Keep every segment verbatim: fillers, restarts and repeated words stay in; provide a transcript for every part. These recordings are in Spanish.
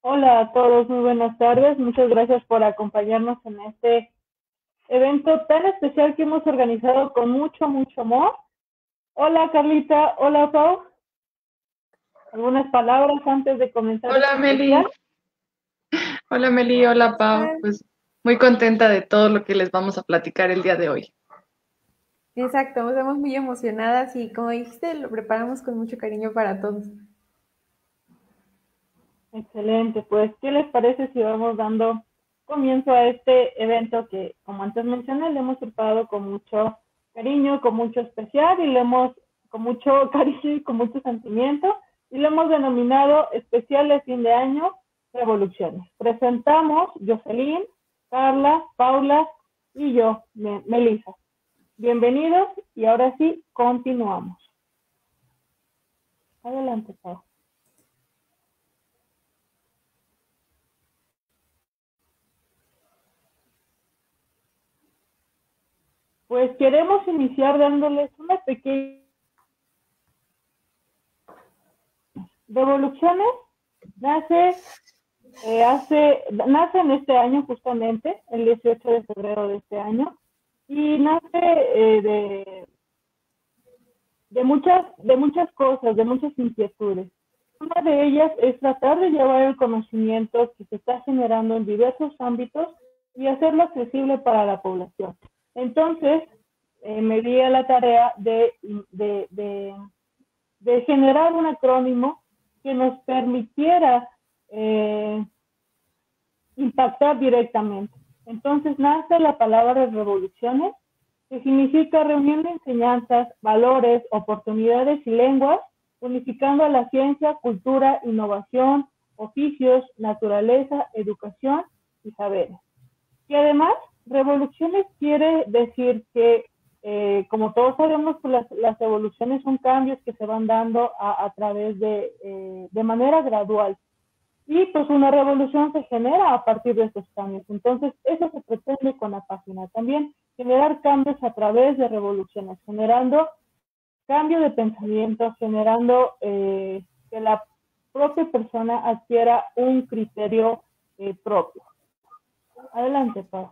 Hola a todos, muy buenas tardes. Muchas gracias por acompañarnos en este evento tan especial que hemos organizado con mucho, mucho amor. Hola Carlita, hola Pau. ¿Algunas palabras antes de comenzar Hola este Meli, especial? hola Meli, hola Pau, Ah, pues muy contenta de todo lo que les vamos a platicar el día de hoy. Exacto, estamos muy emocionadas y como dijiste, lo preparamos con mucho cariño para todos. Excelente, pues ¿qué les parece si vamos dando comienzo a este evento que, como antes mencioné, le hemos preparado con mucho cariño, con mucho especial y le hemos, con mucho cariño y con mucho sentimiento, y lo hemos denominado especial de fin de año Revoluciones. Presentamos Jocelyn, Carla, Paula y yo, Melissa. Bienvenidos y ahora sí, continuamos. Adelante, Paula. Pues queremos iniciar dándoles una pequeña Revoluciones. Nace, eh, hace, nace en este año justamente, el dieciocho de febrero de este año, y nace eh, de, de, muchas, de muchas cosas, de muchas inquietudes. Una de ellas es tratar de llevar el conocimiento que se está generando en diversos ámbitos y hacerlo accesible para la población. Entonces, eh, me di a la tarea de, de, de, de generar un acrónimo que nos permitiera eh, impactar directamente. Entonces nace la palabra revoluciones, que significa reunión de enseñanzas, valores, oportunidades y lenguas, unificando a la ciencia, cultura, innovación, oficios, naturaleza, educación y saberes. Y además, revoluciones quiere decir que, eh, como todos sabemos, pues las, las, evoluciones son cambios que se van dando a, a través de, eh, de manera gradual. Y pues una revolución se genera a partir de estos cambios. Entonces, eso se pretende con la página también, generar cambios a través de revoluciones, generando cambio de pensamiento, generando eh, que la propia persona adquiera un criterio eh, propio. Adelante, Pau.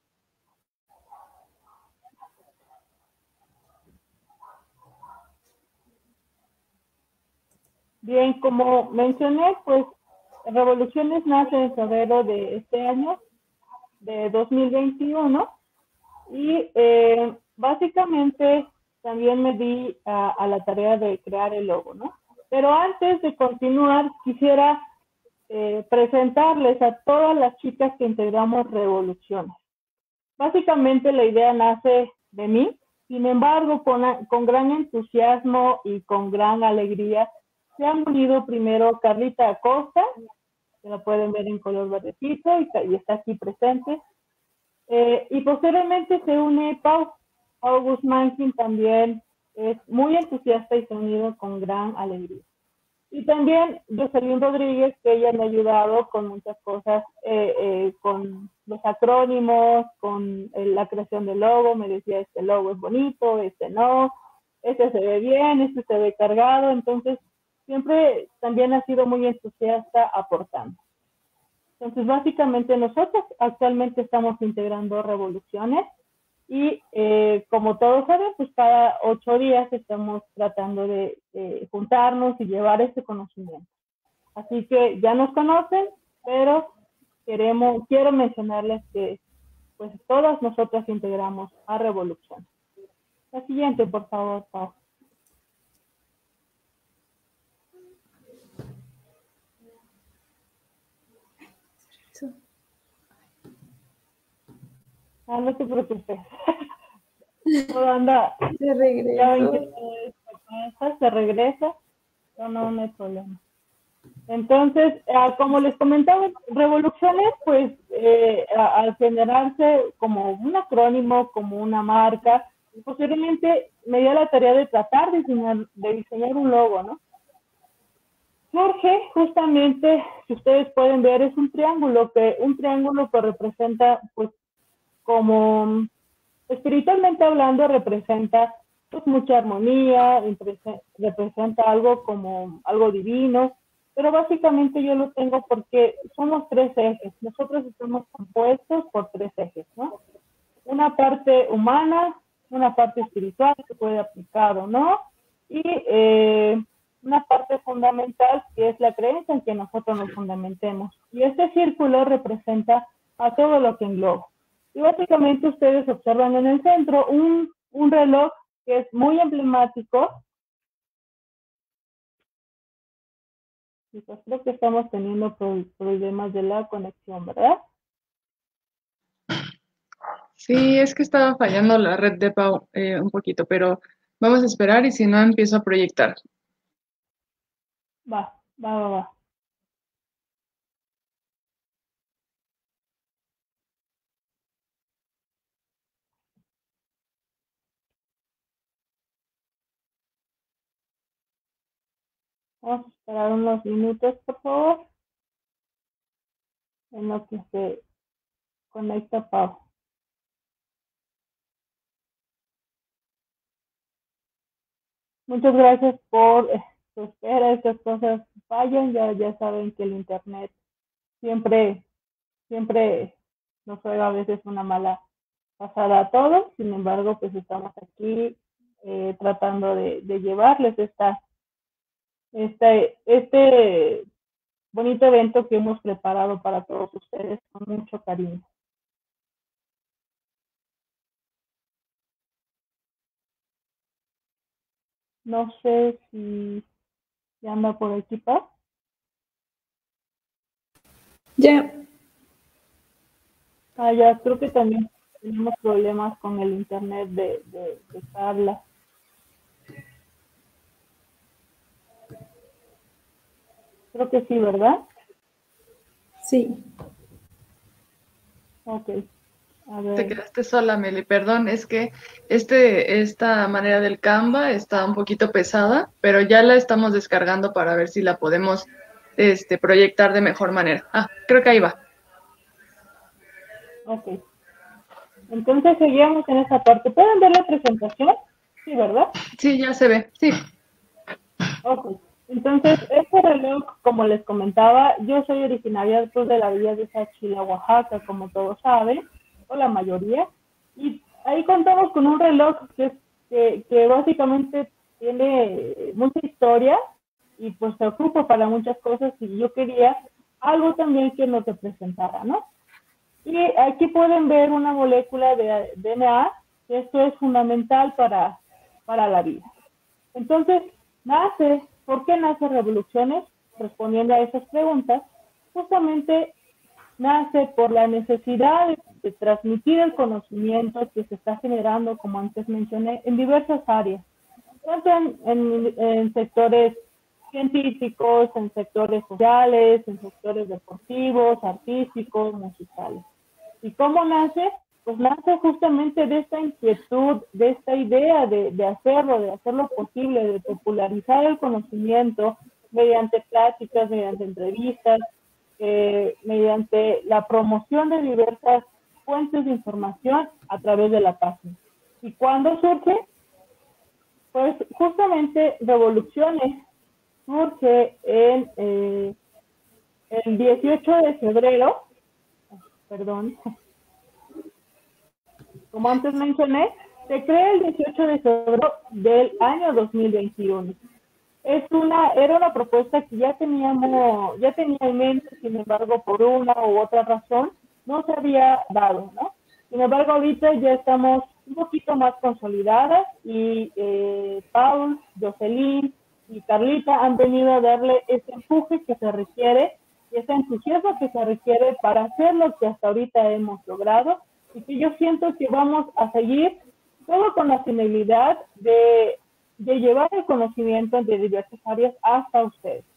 Bien, como mencioné, pues Revoluciones nace en febrero de este año, de dos mil veintiuno, y eh, básicamente también me di a, a la tarea de crear el logo, ¿no? Pero antes de continuar, quisiera eh, presentarles a todas las chicas que integramos Revoluciones. Básicamente la idea nace de mí, sin embargo, con, con gran entusiasmo y con gran alegría, se han unido primero Carlita Acosta, que la pueden ver en color verdecito y, y está aquí presente, eh, y posteriormente se une Pau, Pau Guzmán, quien también es muy entusiasta y se ha unido con gran alegría. Y también Jocelyn Rodríguez, que ella me ha ayudado con muchas cosas, eh, eh, con los acrónimos, con eh, la creación del logo, me decía, este logo es bonito, este no, este se ve bien, este se ve cargado, entonces siempre también ha sido muy entusiasta aportando. Entonces, básicamente nosotros actualmente estamos integrando Revoluciones y eh, como todos saben, pues cada ocho días estamos tratando de, de juntarnos y llevar este conocimiento. Así que ya nos conocen, pero queremos, quiero mencionarles que pues todas nosotras integramos a Revolución. La siguiente, por favor, Pau. Ah, no te preocupes. Todo anda. Se Ya ven que regresó. todo esto se regresa. No, no, no hay problema. Entonces, eh, como les comentaba, Revoluciones, pues eh, a, al generarse como un acrónimo, como una marca, posteriormente me dio la tarea de tratar de diseñar, de diseñar un logo, ¿no? Surge justamente, si ustedes pueden ver, es un triángulo que, un triángulo que representa, pues, como espiritualmente hablando, representa pues mucha armonía, representa algo como algo divino. pero básicamente yo lo tengo porque somos tres ejes. Nosotros estamos compuestos por tres ejes, ¿no? Una parte humana, una parte espiritual que puede aplicar o no, y eh, una parte fundamental que es la creencia en que nosotros nos fundamentemos. Y este círculo representa a todo lo que engloba. Y básicamente ustedes observan en el centro un, un reloj que es muy emblemático. Y pues creo que estamos teniendo problemas de la conexión, ¿verdad? Sí, es que estaba fallando la red de Pau eh, un poquito, pero vamos a esperar y si no empiezo a proyectar. Va, va, va, va. Vamos a esperar unos minutos, por favor, en lo que se conecta Pau. Muchas gracias por eh, su espera. Estas cosas fallan. Ya, ya saben que el internet siempre, siempre nos juega a veces una mala pasada a todos. Sin embargo, pues estamos aquí eh, tratando de, de llevarles esta, esta, este bonito evento que hemos preparado para todos ustedes con mucho cariño. No sé si ya anda por aquí, Paz. Ya. Ah, ya, creo que también tenemos problemas con el internet de, de, de Carla. Creo que sí, ¿verdad? Sí. Ok. A Te ver. quedaste sola, Meli, perdón, es que este, esta manera del Canva está un poquito pesada, pero ya la estamos descargando para ver si la podemos este, proyectar de mejor manera. Ah, creo que ahí va. Ok. Entonces seguimos en esa parte. ¿Pueden ver la presentación? Sí, ¿verdad? Sí, ya se ve, sí. Ok. Entonces, este reloj, como les comentaba, yo soy originaria pues, de la villa de Sachila, Oaxaca, como todos saben, o la mayoría, y ahí contamos con un reloj que, que, que básicamente tiene mucha historia y pues se ocupa para muchas cosas y yo quería algo también que nos representara, ¿no? Y aquí pueden ver una molécula de D N A, que esto es fundamental para, para la vida. Entonces, nace, ¿por qué nace Revoluciones? Respondiendo a esas preguntas, justamente nace por la necesidad de, de transmitir el conocimiento que se está generando, como antes mencioné, en diversas áreas, tanto en, en, en sectores científicos, en sectores sociales, en sectores deportivos, artísticos, musicales. ¿Y cómo nace? Pues nace justamente de esta inquietud, de esta idea de, de hacerlo, de hacerlo posible, de popularizar el conocimiento mediante pláticas, mediante entrevistas, eh, mediante la promoción de diversas fuentes de información a través de la página. ¿Y cuándo surge? Pues justamente Revoluciones surge en eh, el dieciocho de febrero, perdón, como antes mencioné, se crea el dieciocho de febrero del año dos mil veintiuno. Es una, era una propuesta que ya teníamos, ya tenía en mente, sin embargo, por una u otra razón, no se había dado, ¿no? Sin embargo, ahorita ya estamos un poquito más consolidadas y eh, Paul, Jocelyn y Carlita han venido a darle ese empuje que se requiere y ese entusiasmo que se requiere para hacer lo que hasta ahorita hemos logrado y que yo siento que vamos a seguir todo con la finalidad de, de llevar el conocimiento de diversas áreas hasta ustedes.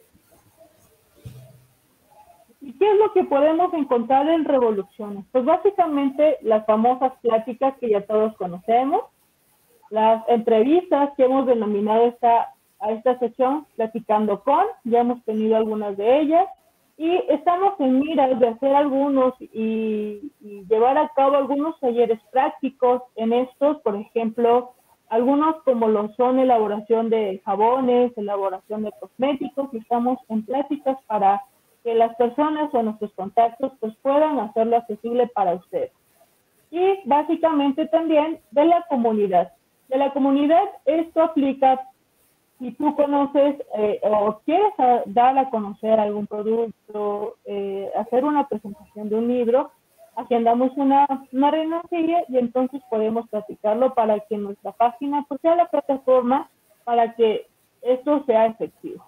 ¿Y qué es lo que podemos encontrar en Revoluciones? Pues básicamente las famosas pláticas que ya todos conocemos, las entrevistas que hemos denominado esta, a esta sección Platicando con, ya hemos tenido algunas de ellas, y estamos en miras de hacer algunos y, y llevar a cabo algunos talleres prácticos en estos, por ejemplo, algunos como lo son elaboración de jabones, elaboración de cosméticos, y estamos en pláticas para que las personas o nuestros contactos pues puedan hacerlo accesible para ustedes. Y básicamente también de la comunidad. De la comunidad esto aplica si tú conoces eh, o quieres a, dar a conocer algún producto, eh, hacer una presentación de un libro, agendamos una, una reunioncilla y entonces podemos platicarlo para que nuestra página pues sea la plataforma para que esto sea efectivo.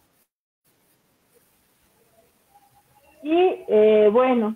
Y eh, bueno,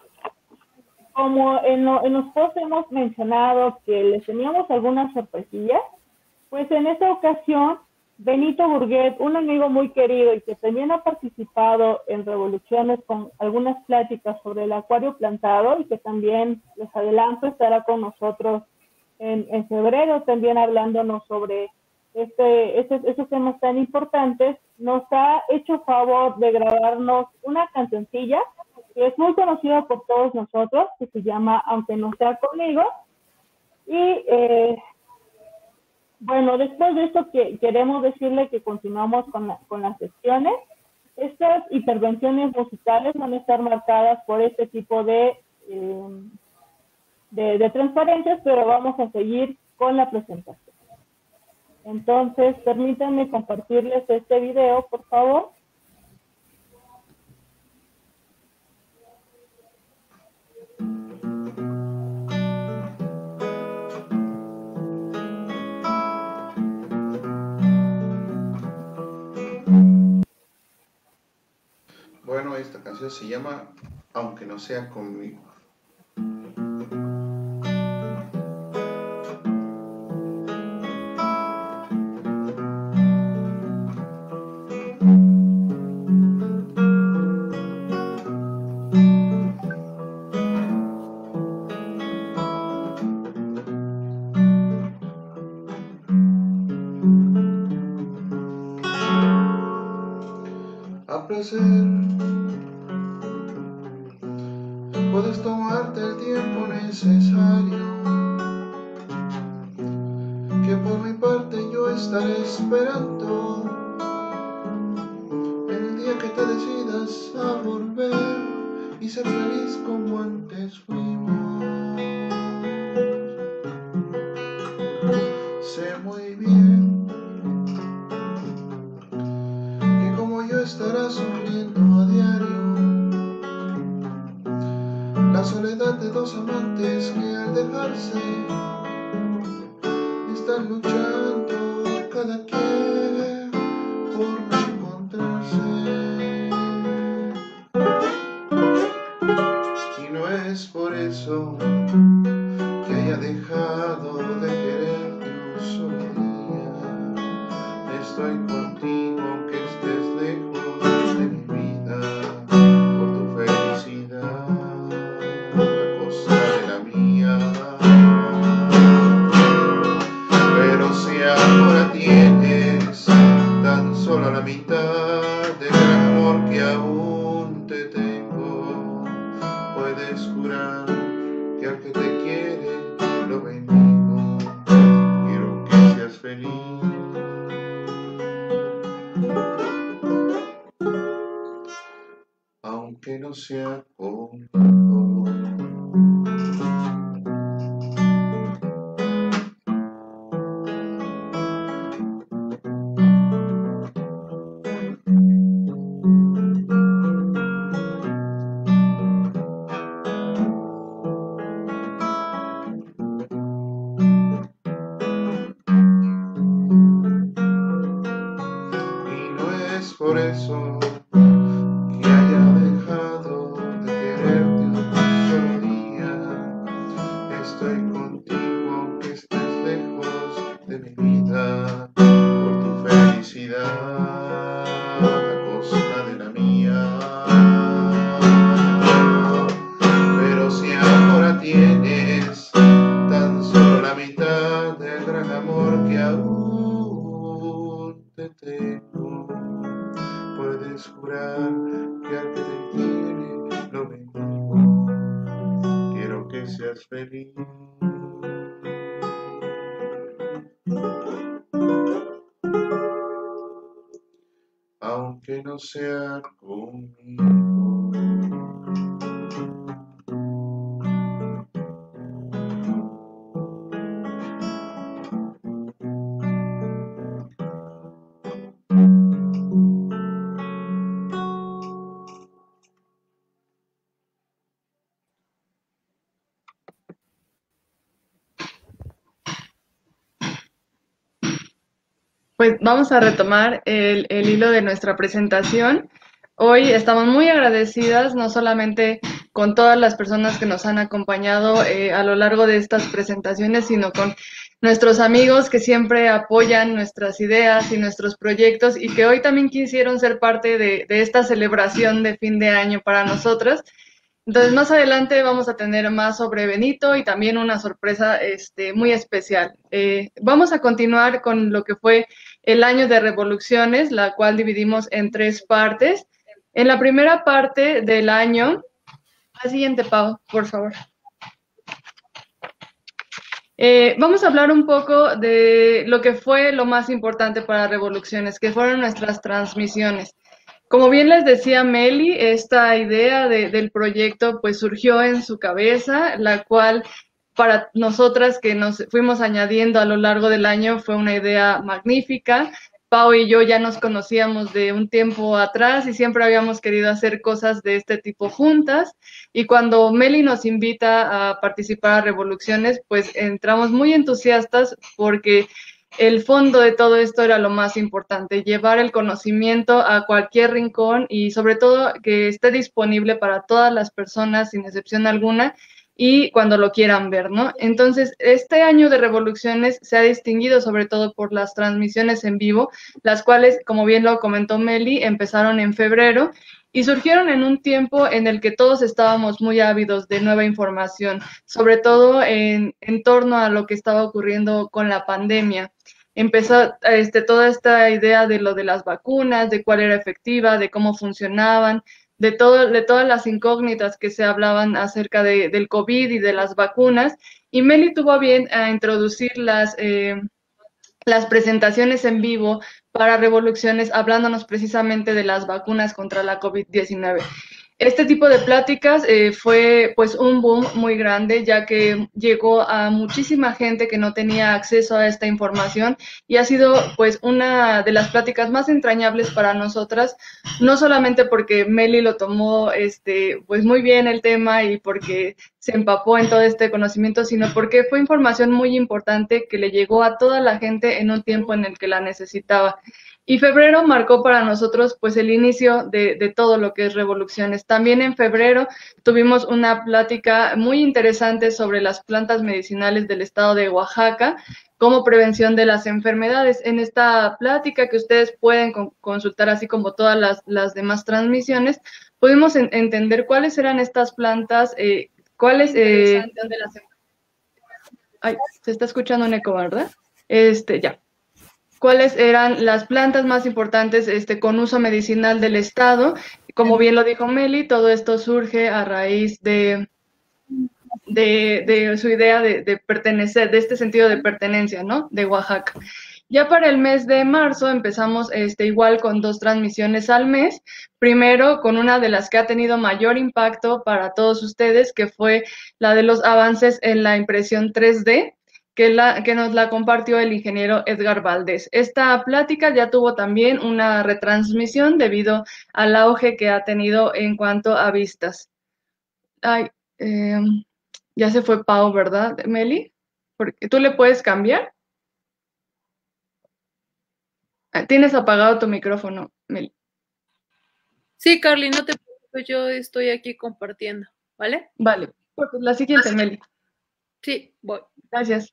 como en, lo, en los posts hemos mencionado que les teníamos algunas sorpresillas, pues en esta ocasión Benito Burguet, un amigo muy querido y que también ha participado en Revoluciones con algunas pláticas sobre el acuario plantado y que también, les adelanto, estará con nosotros en, en febrero también hablándonos sobre este, este, estos temas tan importantes, nos ha hecho favor de grabarnos una cancioncilla que es muy conocida por todos nosotros, que se llama Aunque no sea conmigo. Y eh, bueno, después de esto que queremos decirle que continuamos con, la, con las secciones. Estas intervenciones musicales van a estar marcadas por este tipo de, eh, de, de transparencias, pero vamos a seguir con la presentación. Entonces, permítanme compartirles este video, por favor. Bueno, esta canción se llama Aunque no sea conmigo. A placer, puedes tomarte el tiempo necesario, que por mi parte yo estaré esperando el día que te decidas a volver y ser feliz como antes fuimos. Sé muy bien que como yo estarás sufriendo a diario la soledad de dos amantes que al dejarse están luchando cada quien por encontrarse. Y no es por eso que haya dejado de quererte un solo día. Estoy contigo aunque estés lejos de mi vida, por tu felicidad a costa de la mía. Pero si ahora tienes tan solo la mitad del gran amor que aún te tengo, puedes jurar que al que te quiere lo bendigo. Quiero que seas feliz, aunque no sea conmigo. Y no es por eso que haya dejado de quererte un solo día. Estoy contigo aunque estés lejos de mi vida, por tu felicidad a costa de la mía. Pero si ahora tienes tan solo la mitad del gran amor que aún te tengo, puedes jurar que al que te quiere lo bendigo. Quiero que seas feliz. aunque no sea conmigo. Pues vamos a retomar el, el hilo de nuestra presentación. Hoy estamos muy agradecidas, no solamente con todas las personas que nos han acompañado eh, a lo largo de estas presentaciones, sino con nuestros amigos que siempre apoyan nuestras ideas y nuestros proyectos y que hoy también quisieron ser parte de, de esta celebración de fin de año para nosotras. Entonces, más adelante vamos a tener más sobre Benito y también una sorpresa este, muy especial. Eh, vamos a continuar con lo que fue el año de revoluciones, la cual dividimos en tres partes. En la primera parte del año, la siguiente, Pau, por favor. Eh, vamos a hablar un poco de lo que fue lo más importante para revoluciones, que fueron nuestras transmisiones. Como bien les decía Meli, esta idea de, del proyecto pues surgió en su cabeza, la cual para nosotras que nos fuimos añadiendo a lo largo del año fue una idea magnífica. Pau y yo ya nos conocíamos de un tiempo atrás y siempre habíamos querido hacer cosas de este tipo juntas. Y cuando Meli nos invita a participar a Revoluciones, pues entramos muy entusiastas porque el fondo de todo esto era lo más importante, llevar el conocimiento a cualquier rincón y sobre todo que esté disponible para todas las personas sin excepción alguna y cuando lo quieran ver, ¿no? Entonces, este año de Revoluciones se ha distinguido sobre todo por las transmisiones en vivo, las cuales, como bien lo comentó Meli, empezaron en febrero y surgieron en un tiempo en el que todos estábamos muy ávidos de nueva información, sobre todo en, en torno a lo que estaba ocurriendo con la pandemia. Empezó este, toda esta idea de lo de las vacunas, de cuál era efectiva, de cómo funcionaban, de, todo, de todas las incógnitas que se hablaban acerca de, del COVID y de las vacunas. Y Meli tuvo bien a introducir las, eh, las presentaciones en vivo para Revoluciones, hablándonos precisamente de las vacunas contra la COVID diecinueve. Este tipo de pláticas eh, fue pues un boom muy grande, ya que llegó a muchísima gente que no tenía acceso a esta información y ha sido pues una de las pláticas más entrañables para nosotras, no solamente porque Meli lo tomó este pues muy bien el tema y porque se empapó en todo este conocimiento, sino porque fue información muy importante que le llegó a toda la gente en un tiempo en el que la necesitaba. Y febrero marcó para nosotros pues el inicio de, de todo lo que es Revoluciones. También en febrero tuvimos una plática muy interesante sobre las plantas medicinales del estado de Oaxaca como prevención de las enfermedades. En esta plática que ustedes pueden con, consultar, así como todas las, las demás transmisiones, pudimos en, entender cuáles eran estas plantas, eh, cuáles... Eh, ay, se está escuchando un eco, ¿verdad? Este, ya. Cuáles eran las plantas más importantes este, con uso medicinal del estado. Como bien lo dijo Meli, todo esto surge a raíz de, de, de su idea de, de pertenecer, de este sentido de pertenencia, ¿no? De Oaxaca. Ya para el mes de marzo empezamos este, igual con dos transmisiones al mes. Primero con una de las que ha tenido mayor impacto para todos ustedes, que fue la de los avances en la impresión tres D. Que, la, que nos la compartió el ingeniero Edgar Valdés. Esta plática ya tuvo también una retransmisión debido al auge que ha tenido en cuanto a vistas. Ay, eh, ya se fue Pau, ¿verdad, Meli? Porque ¿tú le puedes cambiar? Tienes apagado tu micrófono, Meli. Sí, Carly, no te preocupes, yo estoy aquí compartiendo, ¿vale? Vale, pues la siguiente, Meli. Sí, voy. Gracias.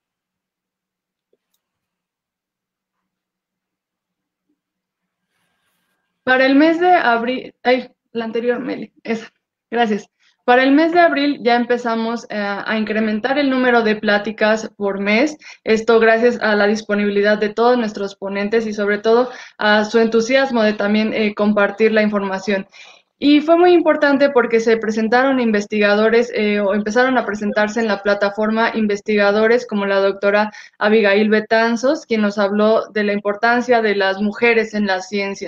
Para el mes de abril, ay, la anterior, Meli, esa, gracias. Para el mes de abril ya empezamos eh, a incrementar el número de pláticas por mes, esto gracias a la disponibilidad de todos nuestros ponentes y sobre todo a su entusiasmo de también eh, compartir la información. Y fue muy importante porque se presentaron investigadores eh, o empezaron a presentarse en la plataforma investigadores como la doctora Abigail Betanzos, quien nos habló de la importancia de las mujeres en la ciencia.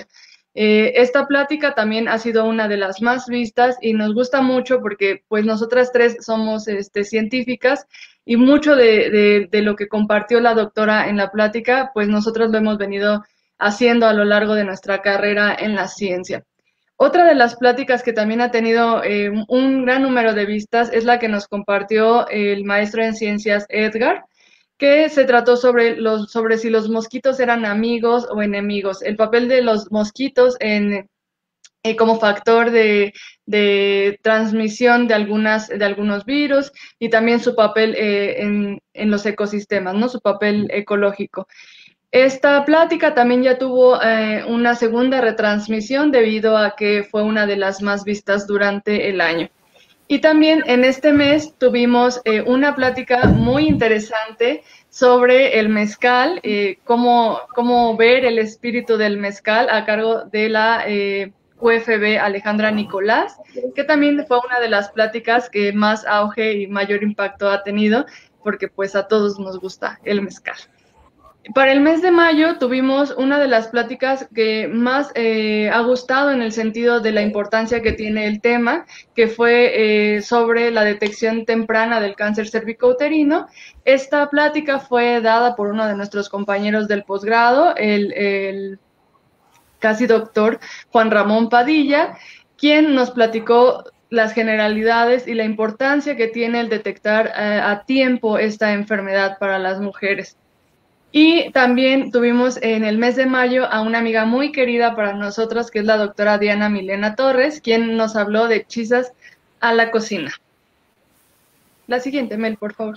Eh, esta plática también ha sido una de las más vistas y nos gusta mucho porque pues nosotras tres somos este, científicas y mucho de, de, de lo que compartió la doctora en la plática, pues nosotros lo hemos venido haciendo a lo largo de nuestra carrera en la ciencia. Otra de las pláticas que también ha tenido eh, un gran número de vistas es la que nos compartió el maestro en ciencias Edgar, que se trató sobre, los, sobre si los mosquitos eran amigos o enemigos, el papel de los mosquitos en, eh, como factor de, de transmisión de, algunas, de algunos virus y también su papel eh, en, en los ecosistemas, ¿no? Su papel ecológico. Esta plática también ya tuvo eh, una segunda retransmisión debido a que fue una de las más vistas durante el año. Y también en este mes tuvimos eh, una plática muy interesante sobre el mezcal, eh, cómo, cómo ver el espíritu del mezcal a cargo de la eh, U F B Alejandra Nicolás, que también fue una de las pláticas que más auge y mayor impacto ha tenido, porque pues a todos nos gusta el mezcal. Para el mes de mayo tuvimos una de las pláticas que más eh, ha gustado en el sentido de la importancia que tiene el tema, que fue eh, sobre la detección temprana del cáncer cervicouterino. Esta plática fue dada por uno de nuestros compañeros del posgrado, el, el casi doctor Juan Ramón Padilla, quien nos platicó las generalidades y la importancia que tiene el detectar eh, a tiempo esta enfermedad para las mujeres. Y también tuvimos en el mes de mayo a una amiga muy querida para nosotros, que es la doctora Diana Milena Torres, quien nos habló de hechizas a la cocina. La siguiente, Mel, por favor.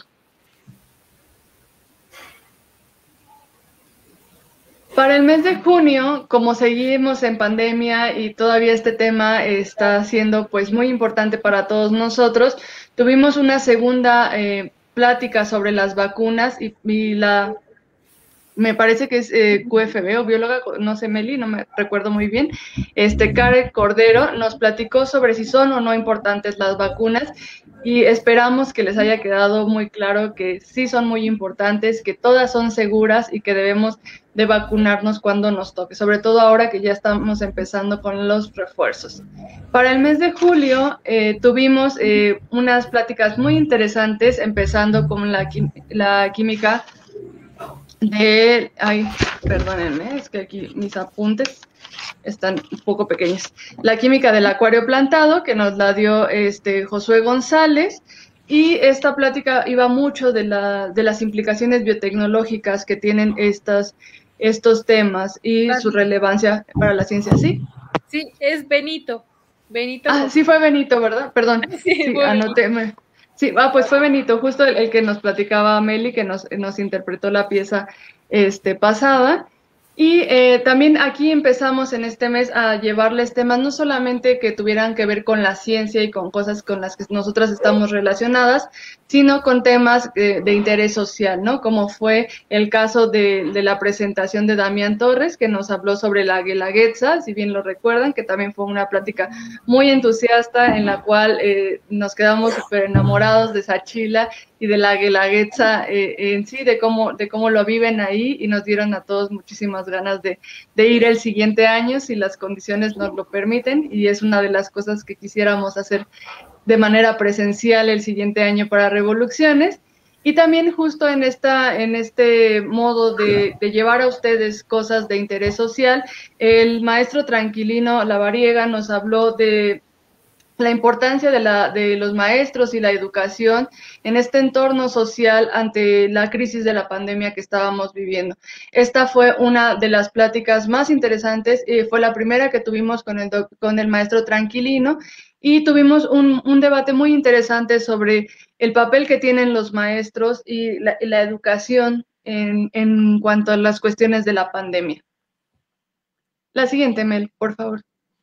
Para el mes de junio, como seguimos en pandemia y todavía este tema está siendo pues muy importante para todos nosotros, tuvimos una segunda eh, plática sobre las vacunas y, y la... me parece que es eh, Q F B o bióloga, no sé, Meli, no me recuerdo muy bien, este, Karen Cordero nos platicó sobre si son o no importantes las vacunas y esperamos que les haya quedado muy claro que sí son muy importantes, que todas son seguras y que debemos de vacunarnos cuando nos toque, sobre todo ahora que ya estamos empezando con los refuerzos. Para el mes de julio eh, tuvimos eh, unas pláticas muy interesantes, empezando con la, la química de, ay, perdónenme, es que aquí mis apuntes están un poco pequeños. La química del acuario plantado, que nos la dio este Josué González, y esta plática iba mucho de, la, de las implicaciones biotecnológicas que tienen estas, estos temas y claro, su relevancia para la ciencia, ¿sí? Sí, es Benito. Benito. Ah, sí fue Benito, ¿verdad? Perdón, sí, sí, anotéme. Sí, ah, pues fue Benito, justo el, el que nos platicaba Meli, que nos, nos interpretó la pieza este, pasada. Y eh, también aquí empezamos en este mes a llevarles temas no solamente que tuvieran que ver con la ciencia y con cosas con las que nosotras estamos relacionadas, sino con temas eh, de interés social, ¿no? Como fue el caso de, de la presentación de Damián Torres, que nos habló sobre la guelaguetza, si bien lo recuerdan, que también fue una plática muy entusiasta en la cual eh, nos quedamos súper enamorados de Sachila y de la guelaguetza eh, en sí, de cómo, de cómo lo viven ahí, y nos dieron a todos muchísimas ganas de, de ir el siguiente año si las condiciones nos lo permiten, y es una de las cosas que quisiéramos hacer de manera presencial el siguiente año para Revoluciones. Y también justo en, esta, en este modo de, de llevar a ustedes cosas de interés social, el maestro Tranquilino Lavariega nos habló de la importancia de, la, de los maestros y la educación en este entorno social ante la crisis de la pandemia que estábamos viviendo. Esta fue una de las pláticas más interesantes y fue la primera que tuvimos con el, con el maestro Tranquilino, y tuvimos un, un debate muy interesante sobre el papel que tienen los maestros y la, la educación en, en cuanto a las cuestiones de la pandemia. La siguiente, Mel, por favor.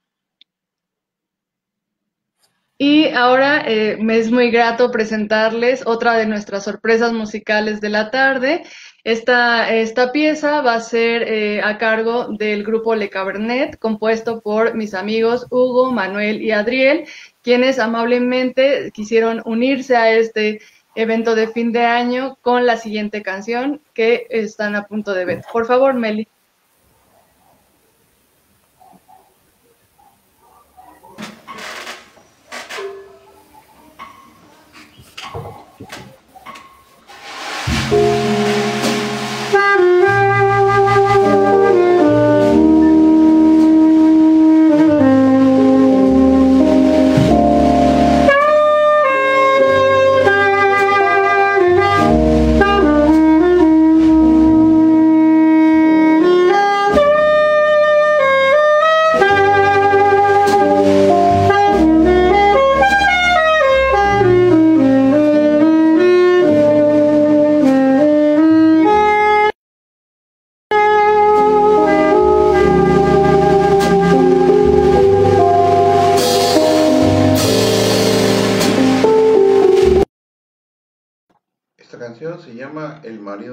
Y ahora eh, me es muy grato presentarles otra de nuestras sorpresas musicales de la tarde. Esta, esta pieza va a ser eh, a cargo del grupo Le Cabernet, compuesto por mis amigos Hugo, Manuel y Adriel, quienes amablemente quisieron unirse a este evento de fin de año con la siguiente canción que están a punto de ver. Por favor, Meli. era el marido.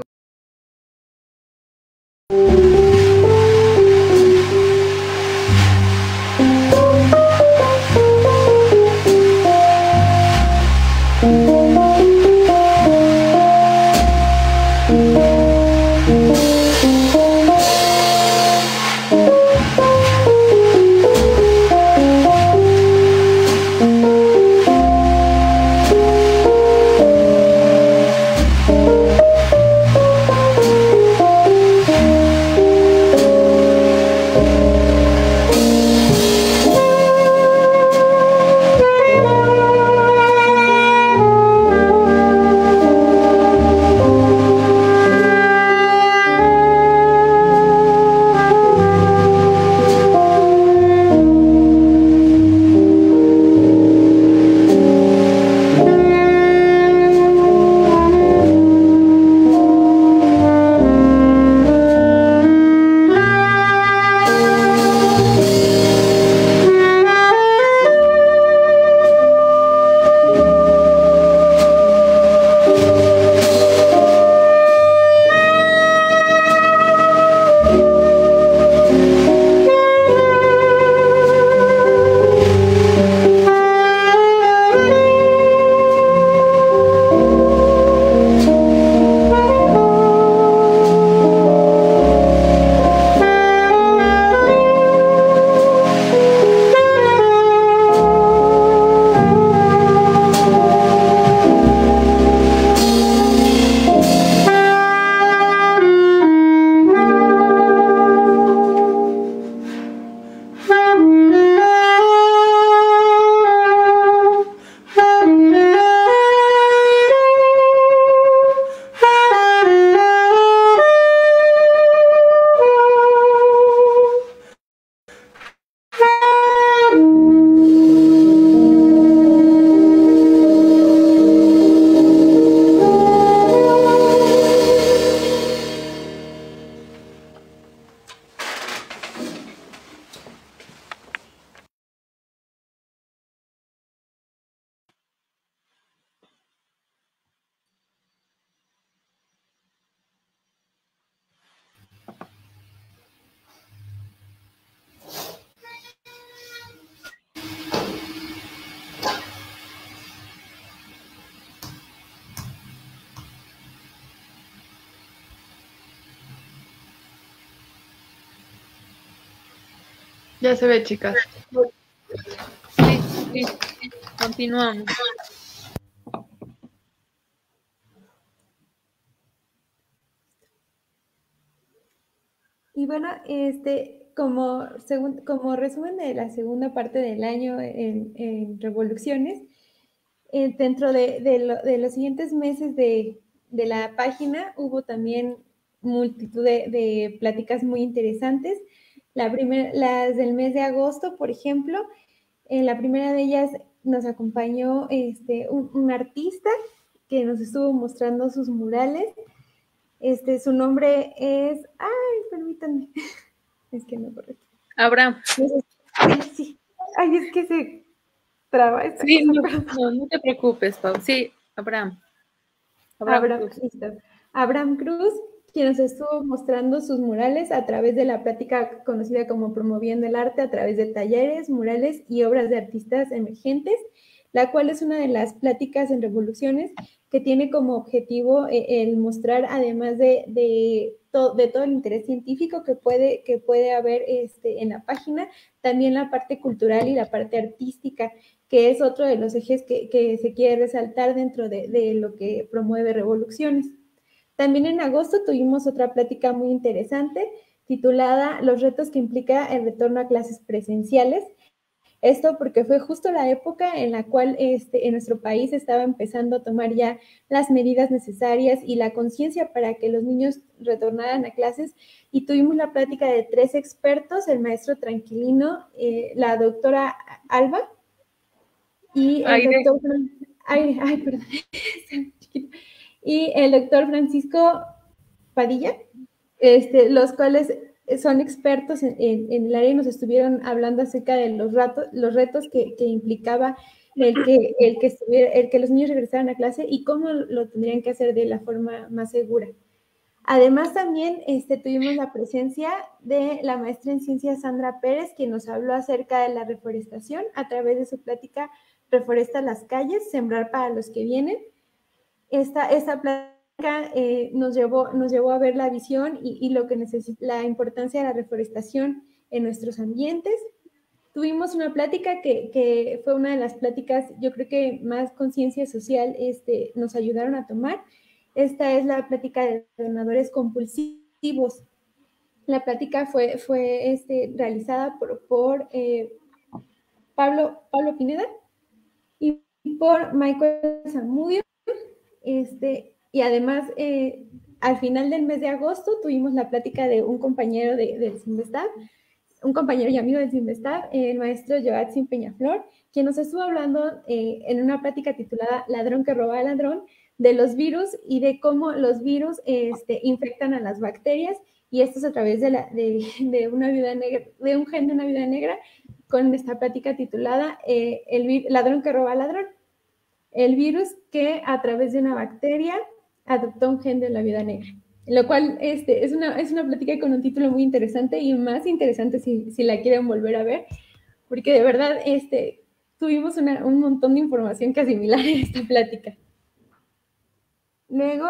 Ya se ve, chicas. Sí, sí, sí. Continuamos. Y bueno, este, como, segun- como resumen de la segunda parte del año en, en Revoluciones, eh, dentro de, de, lo- de los siguientes meses de, de la página hubo también multitud de, de pláticas muy interesantes. La primer- las del mes de agosto, por ejemplo, en la primera de ellas nos acompañó este, un, un artista que nos estuvo mostrando sus murales. Este, su nombre es, ay, permítanme, es que no correcto. Abraham. Ay, sí. Ay, es que se traba esta Sí, cosa, no, perdón. no, no te preocupes, Pau. Sí, Abraham. Abraham Abraham, Cruz. listo. Abraham Cruz, quien nos estuvo mostrando sus murales a través de la plática conocida como Promoviendo el Arte a través de talleres, murales y obras de artistas emergentes, la cual es una de las pláticas en Revoluciones que tiene como objetivo eh, el mostrar, además de, de, to, de todo el interés científico que puede, que puede haber este, en la página, también la parte cultural y la parte artística, que es otro de los ejes que, que se quiere resaltar dentro de, de lo que promueve Revoluciones. También en agosto tuvimos otra plática muy interesante titulada Los retos que implica el retorno a clases presenciales. Esto porque fue justo la época en la cual este, en nuestro país estaba empezando a tomar ya las medidas necesarias y la conciencia para que los niños retornaran a clases, y tuvimos la plática de tres expertos, el maestro Tranquilino, eh, la doctora Alba y el Aire. doctor ay, ay, perdón, y el doctor Francisco Padilla, este, los cuales son expertos en, en, en el área y nos estuvieron hablando acerca de los, ratos, los retos que, que implicaba el que, el que, estuviera, el que los niños regresaran a clase y cómo lo tendrían que hacer de la forma más segura. Además, también este, tuvimos la presencia de la maestra en ciencias Sandra Pérez, quien nos habló acerca de la reforestación a través de su plática Reforesta las calles, sembrar para los que vienen. Esta, esta plática eh, nos, llevó, nos llevó a ver la visión y, y lo que necesita, la importancia de la reforestación en nuestros ambientes. Tuvimos una plática que, que fue una de las pláticas, yo creo que más conciencia social este, nos ayudaron a tomar. Esta es la plática de donadores compulsivos. La plática fue, fue este, realizada por, por eh, Pablo, Pablo Pineda y por Michael Zamudio. Este, y además, eh, al final del mes de agosto tuvimos la plática de un compañero de, del Sinvestav, un compañero y amigo del Sinvestav, el maestro Joatzin Peñaflor, quien nos estuvo hablando eh, en una plática titulada Ladrón que roba al ladrón, de los virus y de cómo los virus este, infectan a las bacterias, y esto es a través de, la, de, de una viuda negra, de un gen de una viuda negra, con esta plática titulada eh, El ladrón que roba al ladrón. El virus que a través de una bacteria adoptó un gen de la viuda negra. Lo cual este, es, una, es una plática con un título muy interesante y más interesante si, si la quieren volver a ver, porque de verdad este, tuvimos una, un montón de información que asimilar en esta plática. Luego,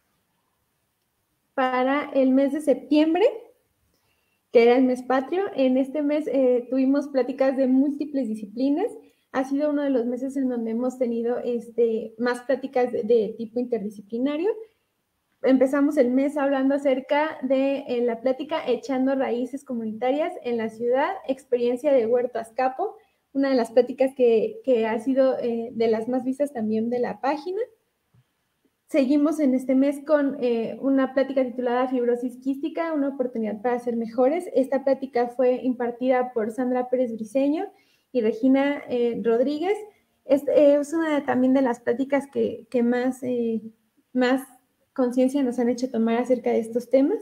para el mes de septiembre, que era el mes patrio, en este mes eh, tuvimos pláticas de múltiples disciplinas. Ha sido uno de los meses en donde hemos tenido este, más pláticas de, de tipo interdisciplinario. Empezamos el mes hablando acerca de eh, la plática Echando Raíces Comunitarias en la Ciudad, experiencia de Huerto Azcapo, una de las pláticas que, que ha sido eh, de las más vistas también de la página. Seguimos en este mes con eh, una plática titulada Fibrosis quística, una oportunidad para ser mejores. Esta plática fue impartida por Sandra Pérez Briceño y Regina eh, Rodríguez. Es, eh, es una de, también de las pláticas que, que más, eh, más conciencia nos han hecho tomar acerca de estos temas.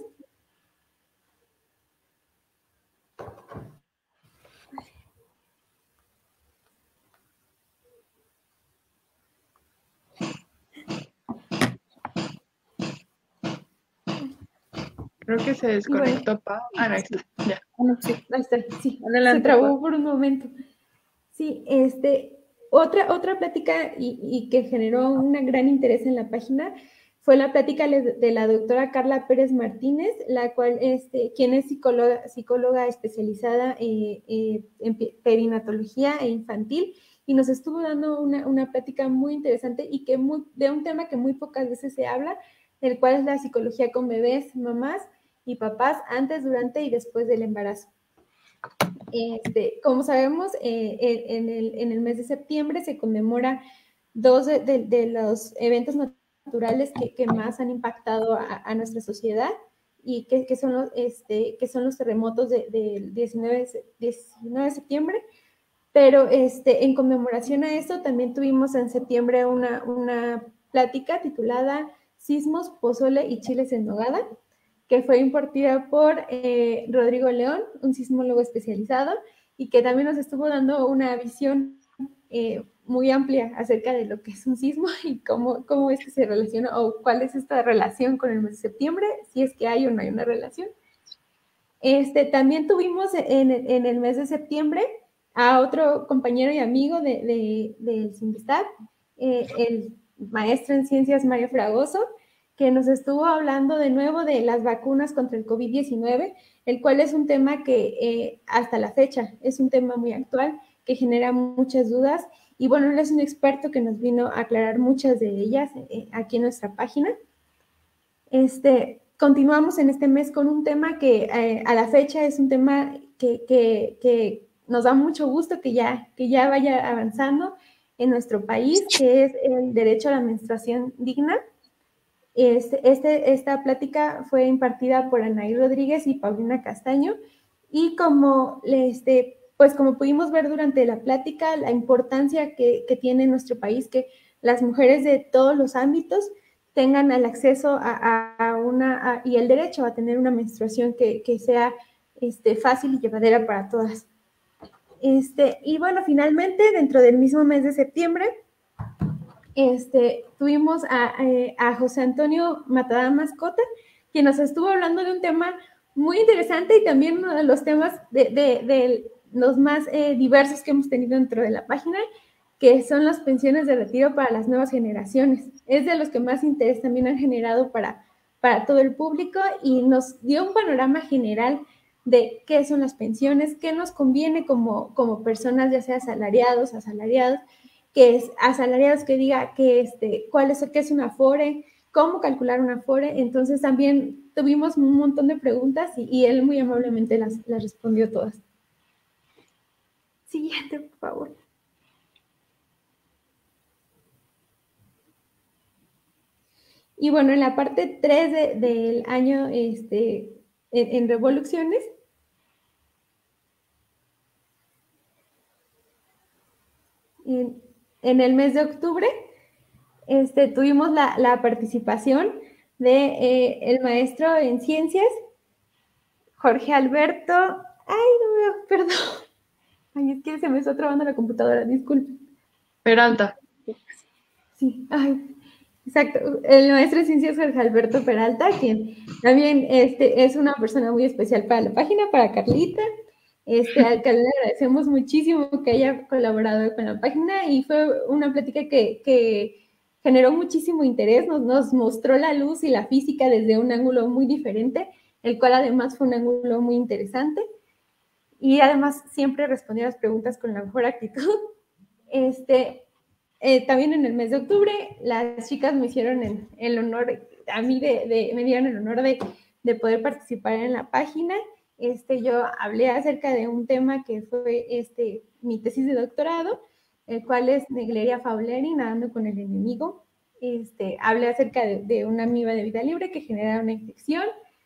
Creo que se desconectó, bueno, Pau. Ah, no, ahí está. Ya. Sí, ahí está. Sí, adelante, se trabó Pau. Por un momento. Sí, este, otra, otra plática y, y que generó un gran interés en la página fue la plática de la doctora Carla Pérez Martínez, la cual, este, quien es psicóloga, psicóloga especializada eh, eh, en perinatología e infantil, y nos estuvo dando una, una plática muy interesante y que muy, de un tema que muy pocas veces se habla, el cual es la psicología con bebés, mamás y papás antes, durante y después del embarazo. Este, como sabemos, eh, en, el, en el mes de septiembre se conmemora dos de, de, de los eventos naturales que, que más han impactado a, a nuestra sociedad y que, que, son los, este, que son los terremotos del de diecinueve de septiembre, pero este, en conmemoración a esto también tuvimos en septiembre una, una plática titulada Sismos, Pozole y Chiles en Nogada, que fue impartida por eh, Rodrigo León, un sismólogo especializado, y que también nos estuvo dando una visión eh, muy amplia acerca de lo que es un sismo y cómo, cómo es que se relaciona, o cuál es esta relación con el mes de septiembre, si es que hay o no hay una relación. Este, también tuvimos en, en el mes de septiembre a otro compañero y amigo de, de, del Sinvestav, eh, el maestro en ciencias Mario Fragoso, que nos estuvo hablando de nuevo de las vacunas contra el COVID diecinueve, el cual es un tema que eh, hasta la fecha es un tema muy actual, que genera muchas dudas, y bueno, él es un experto que nos vino a aclarar muchas de ellas eh, aquí en nuestra página. Este, continuamos en este mes con un tema que eh, a la fecha es un tema que, que, que nos da mucho gusto que ya, que ya vaya avanzando en nuestro país, que es el derecho a la menstruación digna. Este, este, esta plática fue impartida por Anaí Rodríguez y Paulina Castaño, y como, este, pues como pudimos ver durante la plática, la importancia que, que tiene en nuestro país que las mujeres de todos los ámbitos tengan el acceso a, a una, a, y el derecho a tener una menstruación que, que sea este, fácil y llevadera para todas. Este, y bueno, finalmente, dentro del mismo mes de septiembre, este, tuvimos a, a José Antonio Matadamas Cota, quien nos estuvo hablando de un tema muy interesante y también uno de los temas de, de, de los más eh, diversos que hemos tenido dentro de la página, que son las pensiones de retiro para las nuevas generaciones. Es de los que más interés también han generado para, para todo el público y nos dio un panorama general de qué son las pensiones, qué nos conviene como, como personas, ya sea asalariados, asalariados, que es asalariados, que diga que este, cuál es, qué es una Afore, cómo calcular una Afore. Entonces también tuvimos un montón de preguntas y, y él muy amablemente las, las respondió todas. Siguiente, por favor. Y bueno, en la parte tres de, del año este, en, en revoluciones, en, en el mes de octubre, este, tuvimos la, la participación de eh, el maestro en ciencias, Jorge Alberto, ay, no veo, perdón, ay, es que se me está trabando la computadora, disculpen. Peralta. Sí, ay, exacto, el maestro de ciencias Jorge Alberto Peralta, quien también este, es una persona muy especial para la página, para Carlita, este, al que le agradecemos muchísimo que haya colaborado con la página y fue una plática que, que generó muchísimo interés, nos, nos mostró la luz y la física desde un ángulo muy diferente, el cual además fue un ángulo muy interesante y además siempre respondió a las preguntas con la mejor actitud. Este, eh, también en el mes de octubre las chicas me hicieron el, el honor, a mí de, de, me dieron el honor de, de poder participar en la página. Este, yo hablé acerca de un tema que fue este, mi tesis de doctorado, el cual es Negleria fauleri, nadando con el enemigo. Este, hablé acerca de, de una amiba de vida libre que genera una infección.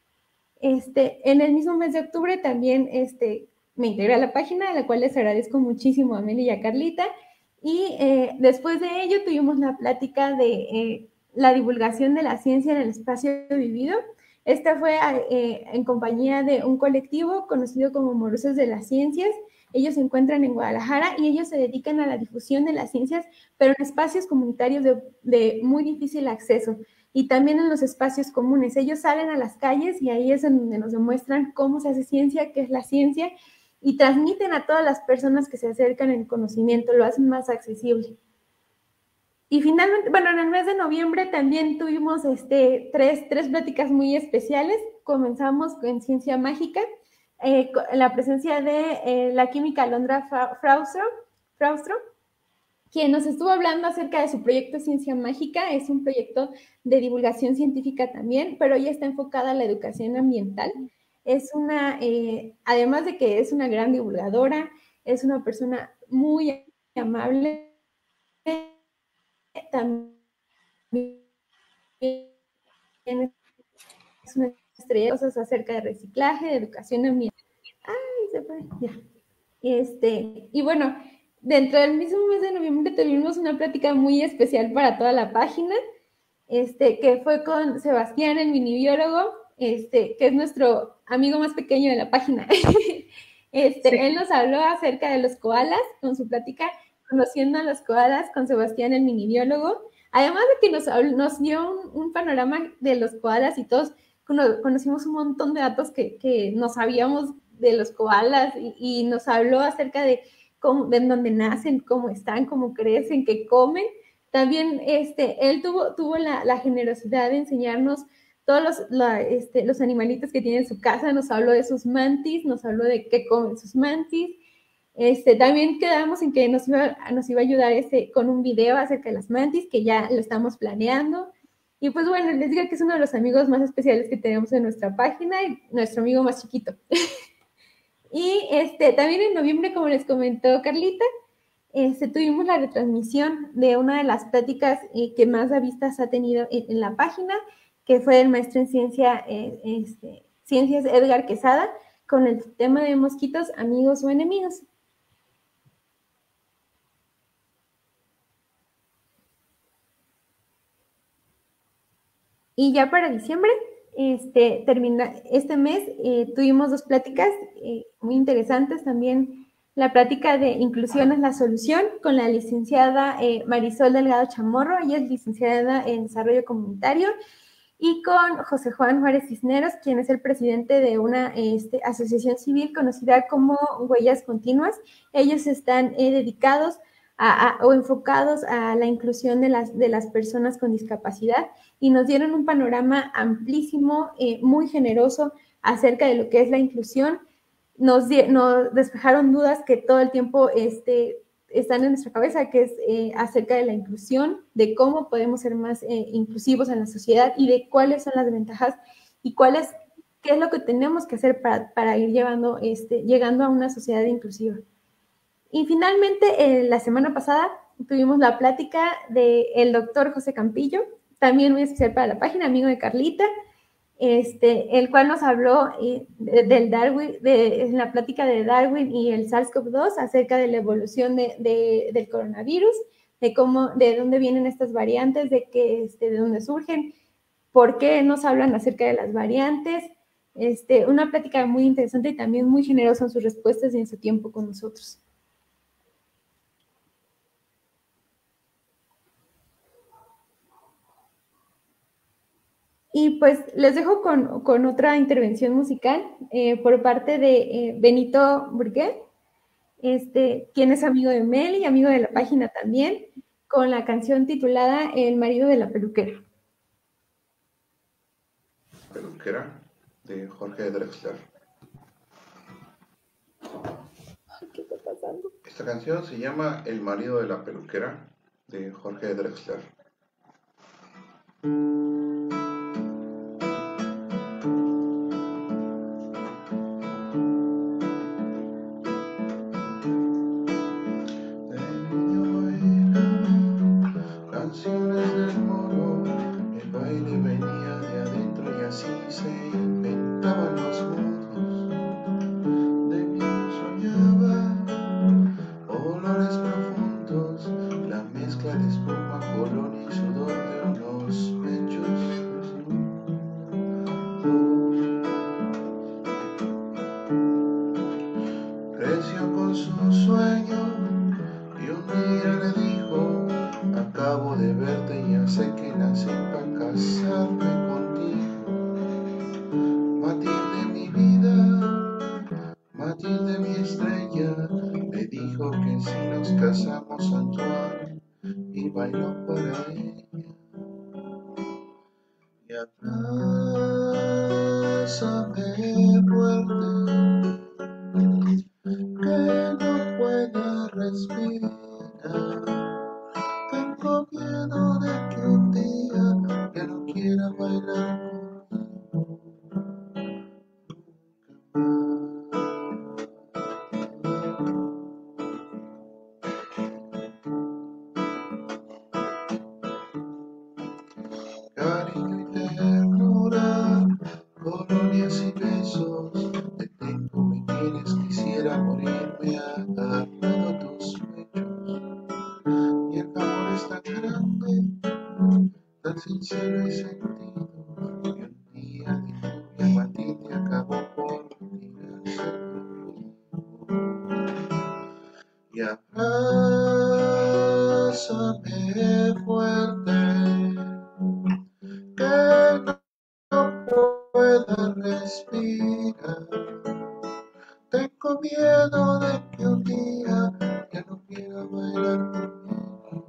Este, en el mismo mes de octubre también este, me integré a la página, a la cual les agradezco muchísimo a Meli y a Carlita. Y eh, después de ello tuvimos la plática de eh, la divulgación de la ciencia en el espacio vivido. Esta fue eh, en compañía de un colectivo conocido como Morosos de las Ciencias. Ellos se encuentran en Guadalajara y ellos se dedican a la difusión de las ciencias, pero en espacios comunitarios de, de muy difícil acceso y también en los espacios comunes. Ellos salen a las calles y ahí es donde nos demuestran cómo se hace ciencia, qué es la ciencia, y transmiten a todas las personas que se acercan el conocimiento, lo hacen más accesible. Y finalmente, bueno, en el mes de noviembre también tuvimos este, tres, tres pláticas muy especiales. Comenzamos con Ciencia Mágica, eh, con la presencia de eh, la química Alondra Fraustro, Fraustro, quien nos estuvo hablando acerca de su proyecto Ciencia Mágica. Es un proyecto de divulgación científica también, pero ella está enfocada a la educación ambiental. Es una, eh, además de que es una gran divulgadora, es una persona muy amable, también es una estrella de cosas acerca de reciclaje, de educación ambiental. Ay, se fue, ya. Este, y bueno, dentro del mismo mes de noviembre tuvimos una plática muy especial para toda la página, este, que fue con Sebastián, el minibiólogo, este, que es nuestro amigo más pequeño de la página. Este, sí. Él nos habló acerca de los koalas con su plática Conociendo a los koalas con Sebastián, el minibiólogo. Además de que nos, nos dio un, un panorama de los koalas y todos cono, conocimos un montón de datos que, que no sabíamos de los koalas y, y nos habló acerca de, cómo, de dónde nacen, cómo están, cómo crecen, qué comen. También este, él tuvo, tuvo la, la generosidad de enseñarnos todos los, la, este, los animalitos que tiene en su casa, nos habló de sus mantis, nos habló de qué comen sus mantis. Este, también quedamos en que nos iba, nos iba a ayudar este, con un video acerca de las mantis, que ya lo estamos planeando. Y pues bueno, les digo que es uno de los amigos más especiales que tenemos en nuestra página y nuestro amigo más chiquito. Y este, también en noviembre, como les comentó Carlita, este, tuvimos la retransmisión de una de las pláticas eh, que más vistas ha tenido en, en la página, que fue el maestro en ciencia, eh, este, ciencias Edgar Quesada, con el tema de mosquitos, amigos o enemigos. Y ya para diciembre, este, termina, este mes, eh, tuvimos dos pláticas eh, muy interesantes también. la plática de Inclusión es la solución con la licenciada eh, Marisol Delgado Chamorro, ella es licenciada en Desarrollo Comunitario, y con José Juan Juárez Cisneros, quien es el presidente de una este, asociación civil conocida como Huellas Continuas. Ellos están eh, dedicados a, a, o enfocados a la inclusión de las, de las personas con discapacidad y nos dieron un panorama amplísimo, eh, muy generoso acerca de lo que es la inclusión. Nos, nos despejaron dudas que todo el tiempo este, están en nuestra cabeza, que es eh, acerca de la inclusión, de cómo podemos ser más eh, inclusivos en la sociedad y de cuáles son las ventajas y cuáles, qué es lo que tenemos que hacer para, para ir llevando, este, llegando a una sociedad inclusiva. Y finalmente, eh, la semana pasada tuvimos la plática del doctor José Campillo, también muy especial para la página, amigo de Carlita, Este, el cual nos habló eh, de, del Darwin, de, en la plática de Darwin y el SARS-CoV dos acerca de la evolución de, de, del coronavirus, de cómo, de dónde vienen estas variantes, de, que, este, de dónde surgen, por qué nos hablan acerca de las variantes. Este, una plática muy interesante y también muy generosa en sus respuestas y en su tiempo con nosotros. Y pues les dejo con, con otra intervención musical eh, por parte de eh, Benito Burguet, este, quien es amigo de Meli, amigo de la página también, con la canción titulada El marido de la peluquera. Peluquera, de Jorge Drexler. ¿Qué está pasando? Esta canción se llama El marido de la peluquera, de Jorge Drexler. Canciones del moro, el baile venía de adentro y así se inventaban los modos. De niño soñaba olores profundos, la mezcla de espuma, colonia y sudor de unos pechos desnudos. Creció con su sueño y un día le dijo: acabo de verte y ya sé que nací para casarme contigo. Matilde mi vida, Matilde mi estrella, le dijo que si nos casamos Antoine, y bailó para ella. Y abrázame fuerte, que no pueda respirar. Tengo miedo de que un día ya no quiera bailar conmigo. Cariño y ternura, colonias y besos, te tengo, me quieres, quisiera morirme agarrado a tus pechos. Y el amor es tan grande, tan sincero y sentido, que un día de lluvia Matilde acabó por tirarse conmigo. Y abrázame fuerte, que no pueda respirar. Tengo miedo de que un día ya no quiera bailar conmigo.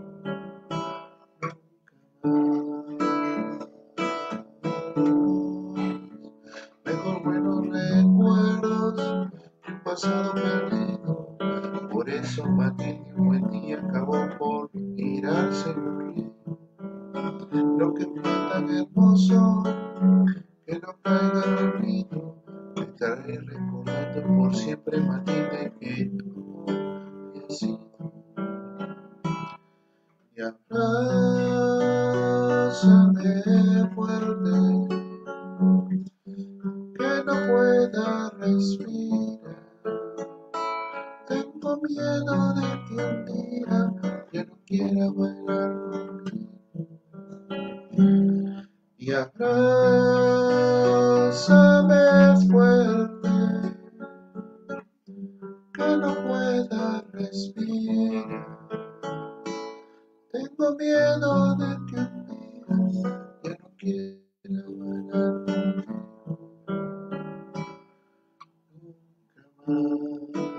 Mejor buenos recuerdos que un pasado perdido. Por eso Matilde un buen día acabó por tirarse el río. Lo que fue tan hermoso, que no caiga en el olvido. Me estaré recordando por siempre, Matilde, que tú habías sido. Y abrázame fuerte, que no pueda respirar. Tengo miedo de que un día ya no quiera bailar conmigo. Y abrázame fuerte, que no pueda respirar. Tengo miedo de que un día ya no quiera bailar contigo nunca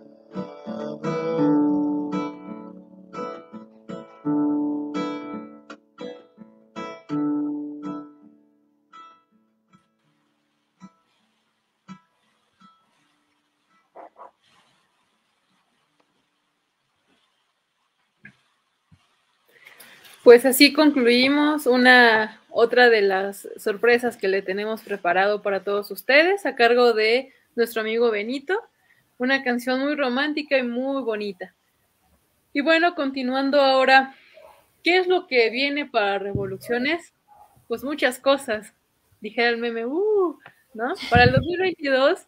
Pues así concluimos una otra de las sorpresas que le tenemos preparado para todos ustedes a cargo de nuestro amigo Benito, una canción muy romántica y muy bonita. Y bueno, continuando ahora, ¿qué es lo que viene para Revoluciones? Pues muchas cosas, dijera el meme, uh, ¿no? Para el dos mil veintidós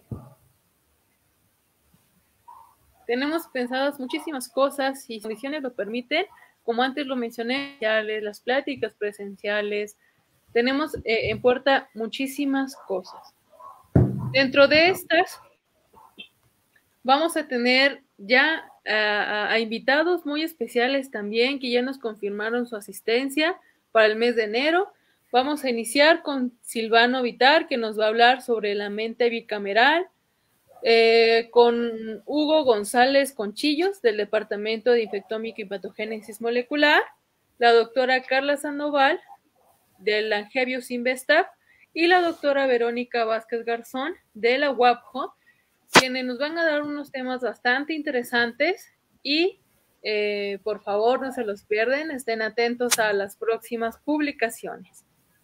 tenemos pensadas muchísimas cosas, y si las condiciones lo permiten, como antes lo mencioné, las pláticas presenciales, tenemos eh, en puerta muchísimas cosas. Dentro de estas, vamos a tener ya a, a invitados muy especiales también, que ya nos confirmaron su asistencia para el mes de enero. Vamos a iniciar con Silvano Vitar, que nos va a hablar sobre la mente bicameral, Eh, con Hugo González Conchillos, del Departamento de Infectómica y Patogénesis Molecular, la doctora Carla Sandoval, del Angebius Investap, y la doctora Verónica Vázquez Garzón, de la UAPJO, quienes nos van a dar unos temas bastante interesantes y, eh, por favor, no se los pierden, estén atentos a las próximas publicaciones.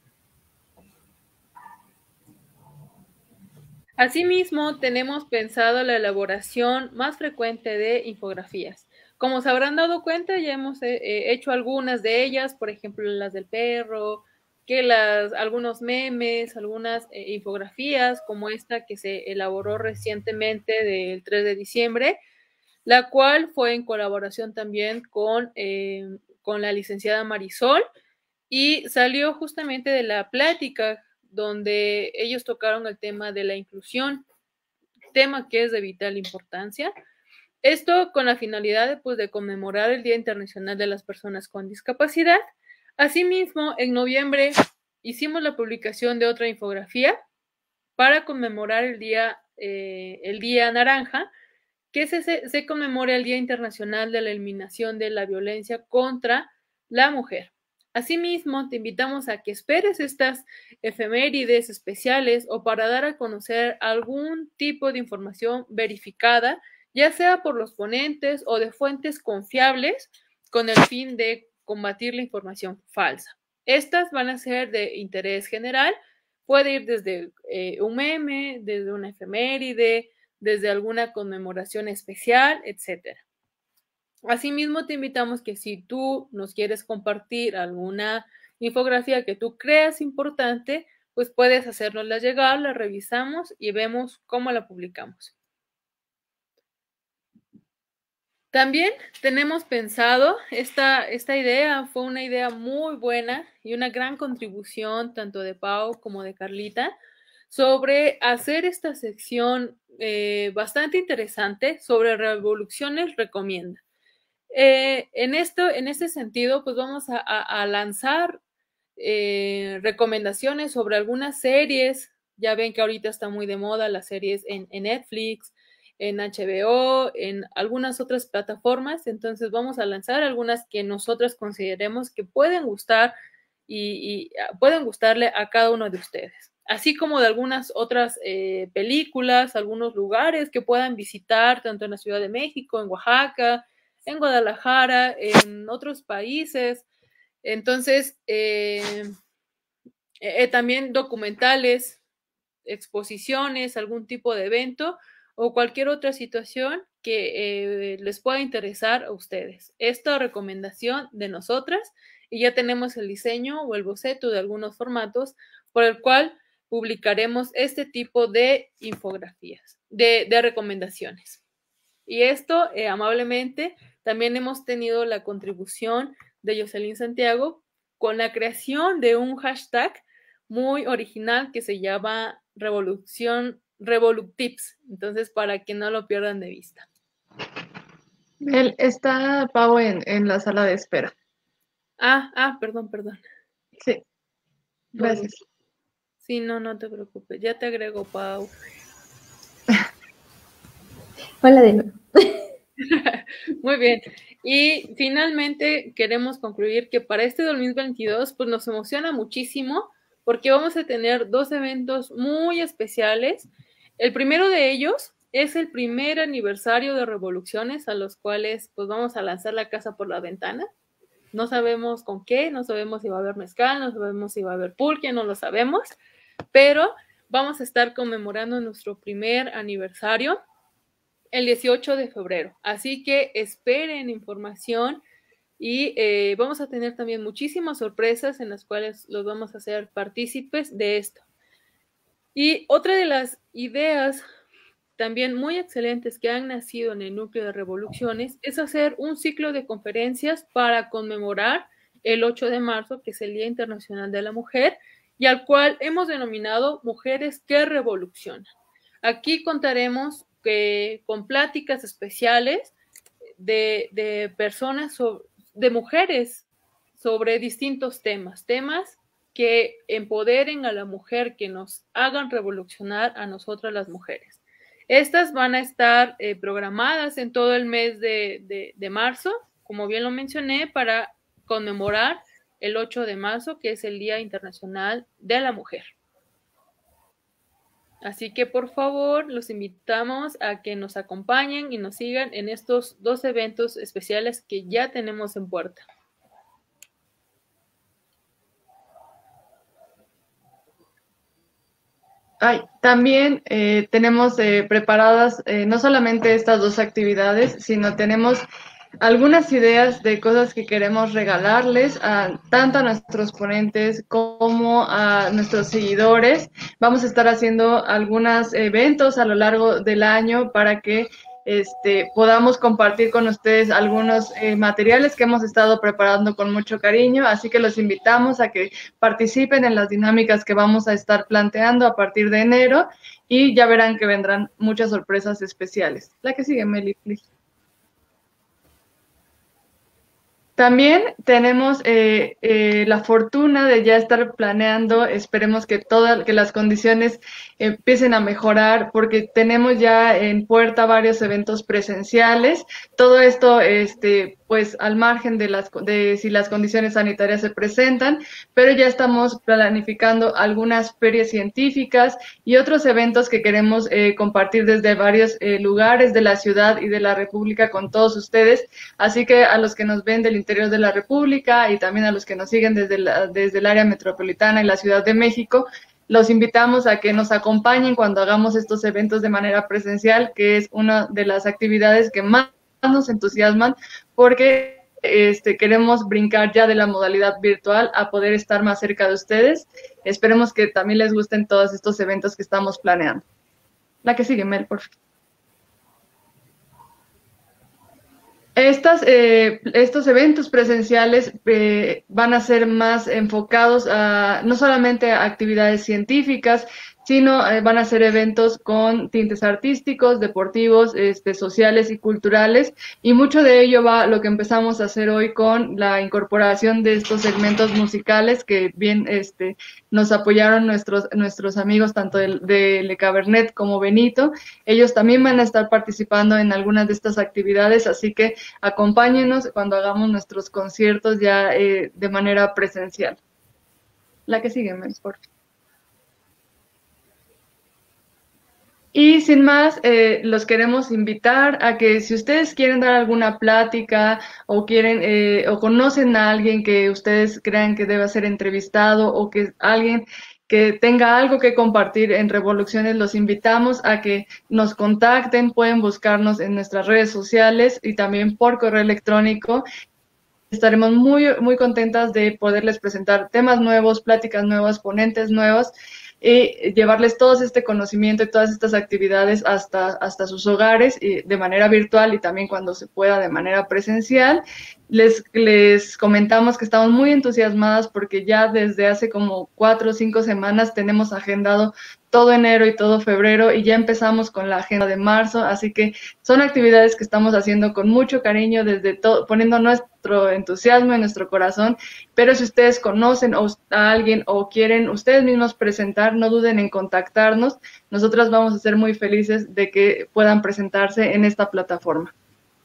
Asimismo, tenemos pensado la elaboración más frecuente de infografías. Como se habrán dado cuenta, ya hemos eh, hecho algunas de ellas, por ejemplo, las del perro, que las, algunos memes, algunas eh, infografías, como esta que se elaboró recientemente del tres de diciembre, la cual fue en colaboración también con, eh, con la licenciada Marisol, y salió justamente de la plática donde ellos tocaron el tema de la inclusión, tema que es de vital importancia. Esto con la finalidad de, pues, de conmemorar el Día Internacional de las Personas con Discapacidad. Asimismo, en noviembre hicimos la publicación de otra infografía para conmemorar el Día, eh, el Día Naranja, que se, se, se conmemora el Día Internacional de la Eliminación de la Violencia contra la Mujer. Asimismo, te invitamos a que esperes estas efemérides especiales o para dar a conocer algún tipo de información verificada, ya sea por los ponentes o de fuentes confiables, con el fin de combatir la información falsa. Estas van a ser de interés general, puede ir desde eh, un meme, desde una efeméride, desde alguna conmemoración especial, etcétera. Asimismo, te invitamos que si tú nos quieres compartir alguna infografía que tú creas importante, pues puedes hacérnosla llegar, la revisamos y vemos cómo la publicamos. También tenemos pensado, esta, esta idea fue una idea muy buena y una gran contribución tanto de Pau como de Carlita, sobre hacer esta sección eh, bastante interesante sobre Revoluciones Recomienda. Eh, en, esto, en este sentido, pues vamos a, a, a lanzar eh, recomendaciones sobre algunas series. Ya ven que ahorita está muy de moda las series en, en Netflix, en H B O, en algunas otras plataformas. Entonces vamos a lanzar algunas que nosotras consideremos que pueden gustar y, y pueden gustarle a cada uno de ustedes. Así como de algunas otras eh, películas, algunos lugares que puedan visitar, tanto en la Ciudad de México, en Oaxaca, en Guadalajara, en otros países. Entonces, eh, eh, también documentales, exposiciones, algún tipo de evento o cualquier otra situación que eh, les pueda interesar a ustedes. Esta recomendación de nosotras, y ya tenemos el diseño o el boceto de algunos formatos por el cual publicaremos este tipo de infografías, de, de recomendaciones. Y esto, eh, amablemente, también hemos tenido la contribución de Jocelyn Santiago con la creación de un hashtag muy original que se llama Revolución, Revoluctips. Entonces, para que no lo pierdan de vista. Él está Pau en, en la sala de espera. Ah, ah, perdón, perdón. Sí, gracias. Sí, no, no te preocupes. Ya te agrego, Pau. Hola de nuevo. Muy bien. Y finalmente queremos concluir que para este dos mil veintidós pues nos emociona muchísimo porque vamos a tener dos eventos muy especiales. El primero de ellos es el primer aniversario de Revoluciones, a los cuales pues vamos a lanzar la casa por la ventana. No sabemos con qué, no sabemos si va a haber mezcal, no sabemos si va a haber pulque, no lo sabemos, pero vamos a estar conmemorando nuestro primer aniversario el dieciocho de febrero. Así que esperen información y eh, vamos a tener también muchísimas sorpresas en las cuales los vamos a hacer partícipes de esto. Y otra de las ideas también muy excelentes que han nacido en el núcleo de Revoluciones es hacer un ciclo de conferencias para conmemorar el ocho de marzo, que es el Día Internacional de la Mujer, y al cual hemos denominado Mujeres que Revolucionan. Aquí contaremos que, con pláticas especiales de, de personas, sobre, de mujeres, sobre distintos temas, temas que empoderen a la mujer, que nos hagan revolucionar a nosotras las mujeres. Estas van a estar eh, programadas en todo el mes de, de, de marzo, como bien lo mencioné, para conmemorar el ocho de marzo, que es el Día Internacional de la Mujer. Así que, por favor, los invitamos a que nos acompañen y nos sigan en estos dos eventos especiales que ya tenemos en puerta. Ay, también eh, tenemos eh, preparadas eh, no solamente estas dos actividades, sino tenemos algunas ideas de cosas que queremos regalarles a, tanto a nuestros ponentes como a nuestros seguidores. Vamos a estar haciendo algunos eventos a lo largo del año para que este, podamos compartir con ustedes algunos eh, materiales que hemos estado preparando con mucho cariño, así que los invitamos a que participen en las dinámicas que vamos a estar planteando a partir de enero y ya verán que vendrán muchas sorpresas especiales. La que sigue, Meli, please. También tenemos eh, eh, la fortuna de ya estar planeando, esperemos que todas, que las condiciones empiecen a mejorar, porque tenemos ya en puerta varios eventos presenciales. Todo esto, este, pues al margen de las, de si las condiciones sanitarias se presentan, pero ya estamos planificando algunas ferias científicas y otros eventos que queremos eh, compartir desde varios eh, lugares de la ciudad y de la República con todos ustedes. Así que a los que nos ven del interior de la República y también a los que nos siguen desde, la, desde el área metropolitana y la Ciudad de México, los invitamos a que nos acompañen cuando hagamos estos eventos de manera presencial, que es una de las actividades que más nos entusiasman, porque este, queremos brincar ya de la modalidad virtual a poder estar más cerca de ustedes. Esperemos que también les gusten todos estos eventos que estamos planeando. La que sigue, Mel, por favor. Estas, eh, estos eventos presenciales eh, van a ser más enfocados a no solamente a actividades científicas, sino eh, van a ser eventos con tintes artísticos, deportivos, este, sociales y culturales, y mucho de ello va lo que empezamos a hacer hoy con la incorporación de estos segmentos musicales que bien este, nos apoyaron nuestros, nuestros amigos tanto de, de Le Cabernet como Benito. Ellos también van a estar participando en algunas de estas actividades, así que acompáñenos cuando hagamos nuestros conciertos ya eh, de manera presencial. La que sigue, Mel, por favor. Y sin más, eh, los queremos invitar a que si ustedes quieren dar alguna plática o quieren eh, o conocen a alguien que ustedes crean que deba ser entrevistado o que alguien que tenga algo que compartir en Revoluciones, los invitamos a que nos contacten. Pueden buscarnos en nuestras redes sociales y también por correo electrónico. Estaremos muy, muy contentas de poderles presentar temas nuevos, pláticas nuevas, ponentes nuevos. y llevarles todo este conocimiento y todas estas actividades hasta, hasta sus hogares y de manera virtual y también cuando se pueda de manera presencial. Les, les comentamos que estamos muy entusiasmadas porque ya desde hace como cuatro o cinco semanas tenemos agendado todo enero y todo febrero y ya empezamos con la agenda de marzo, así que son actividades que estamos haciendo con mucho cariño, desde todo, poniendo nuestro entusiasmo en nuestro corazón, pero si ustedes conocen a alguien o quieren ustedes mismos presentar, no duden en contactarnos, nosotras vamos a ser muy felices de que puedan presentarse en esta plataforma.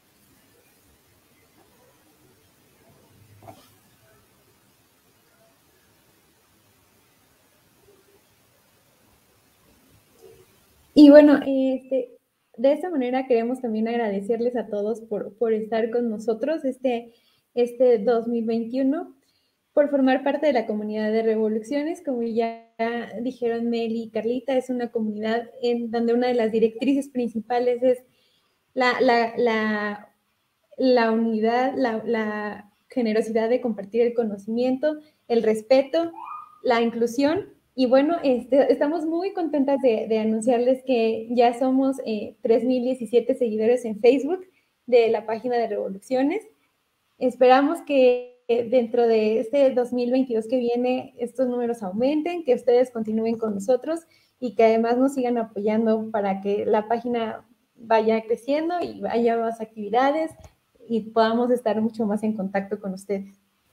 Y bueno, este, de esta manera queremos también agradecerles a todos por, por estar con nosotros este, este dos mil veintiuno, por formar parte de la comunidad de Revoluciones. Como ya dijeron Meli y Carlita, es una comunidad en donde una de las directrices principales es la, la, la, la unidad, la, la generosidad de compartir el conocimiento, el respeto, la inclusión. Y bueno, este, estamos muy contentas de, de anunciarles que ya somos eh, tres mil diecisiete seguidores en Facebook de la página de Revoluciones. Esperamos que dentro de este dos mil veintidós que viene estos números aumenten, que ustedes continúen con nosotros y que además nos sigan apoyando para que la página vaya creciendo y haya más actividades y podamos estar mucho más en contacto con ustedes.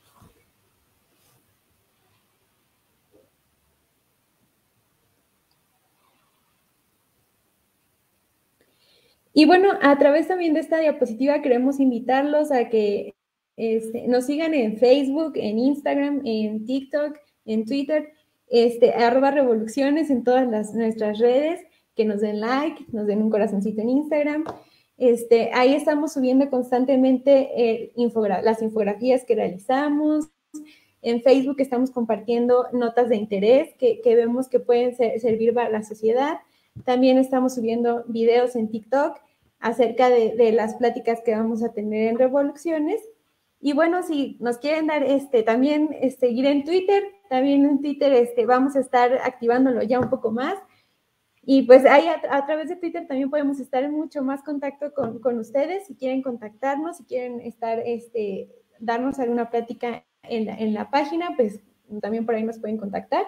Y bueno, a través también de esta diapositiva queremos invitarlos a que este, nos sigan en Facebook, en Instagram, en TikTok, en Twitter, este, arroba revoluciones en todas las, nuestras redes, que nos den like, nos den un corazoncito en Instagram. Este, ahí estamos subiendo constantemente eh, infogra las infografías que realizamos. En Facebook estamos compartiendo notas de interés que, que vemos que pueden ser, servir para la sociedad. También estamos subiendo videos en TikTok acerca de, de las pláticas que vamos a tener en Revoluciones. Y bueno, si nos quieren dar este, también este, seguir en Twitter, también en Twitter este, vamos a estar activándolo ya un poco más. Y pues ahí a, a través de Twitter también podemos estar en mucho más contacto con, con ustedes. Si quieren contactarnos, si quieren estar, este, darnos alguna plática en la, en la página, pues también por ahí nos pueden contactar.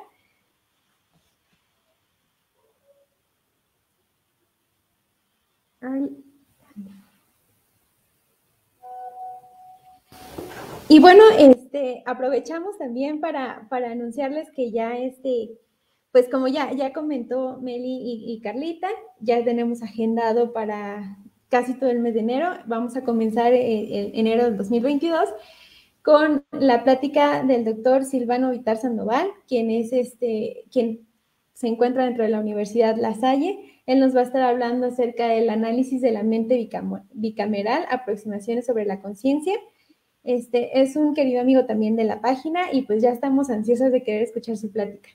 Ay. Y bueno, este, aprovechamos también para, para anunciarles que ya, este, pues como ya, ya comentó Meli y, y Carlita, ya tenemos agendado para casi todo el mes de enero. Vamos a comenzar el, el enero del dos mil veintidós con la plática del doctor Silvano Vitar Sandoval, quien es este, quien se encuentra dentro de la Universidad La Salle. Él nos va a estar hablando acerca del análisis de la mente bicameral, aproximaciones sobre la conciencia. Este, es un querido amigo también de la página y pues ya estamos ansiosos de querer escuchar su plática.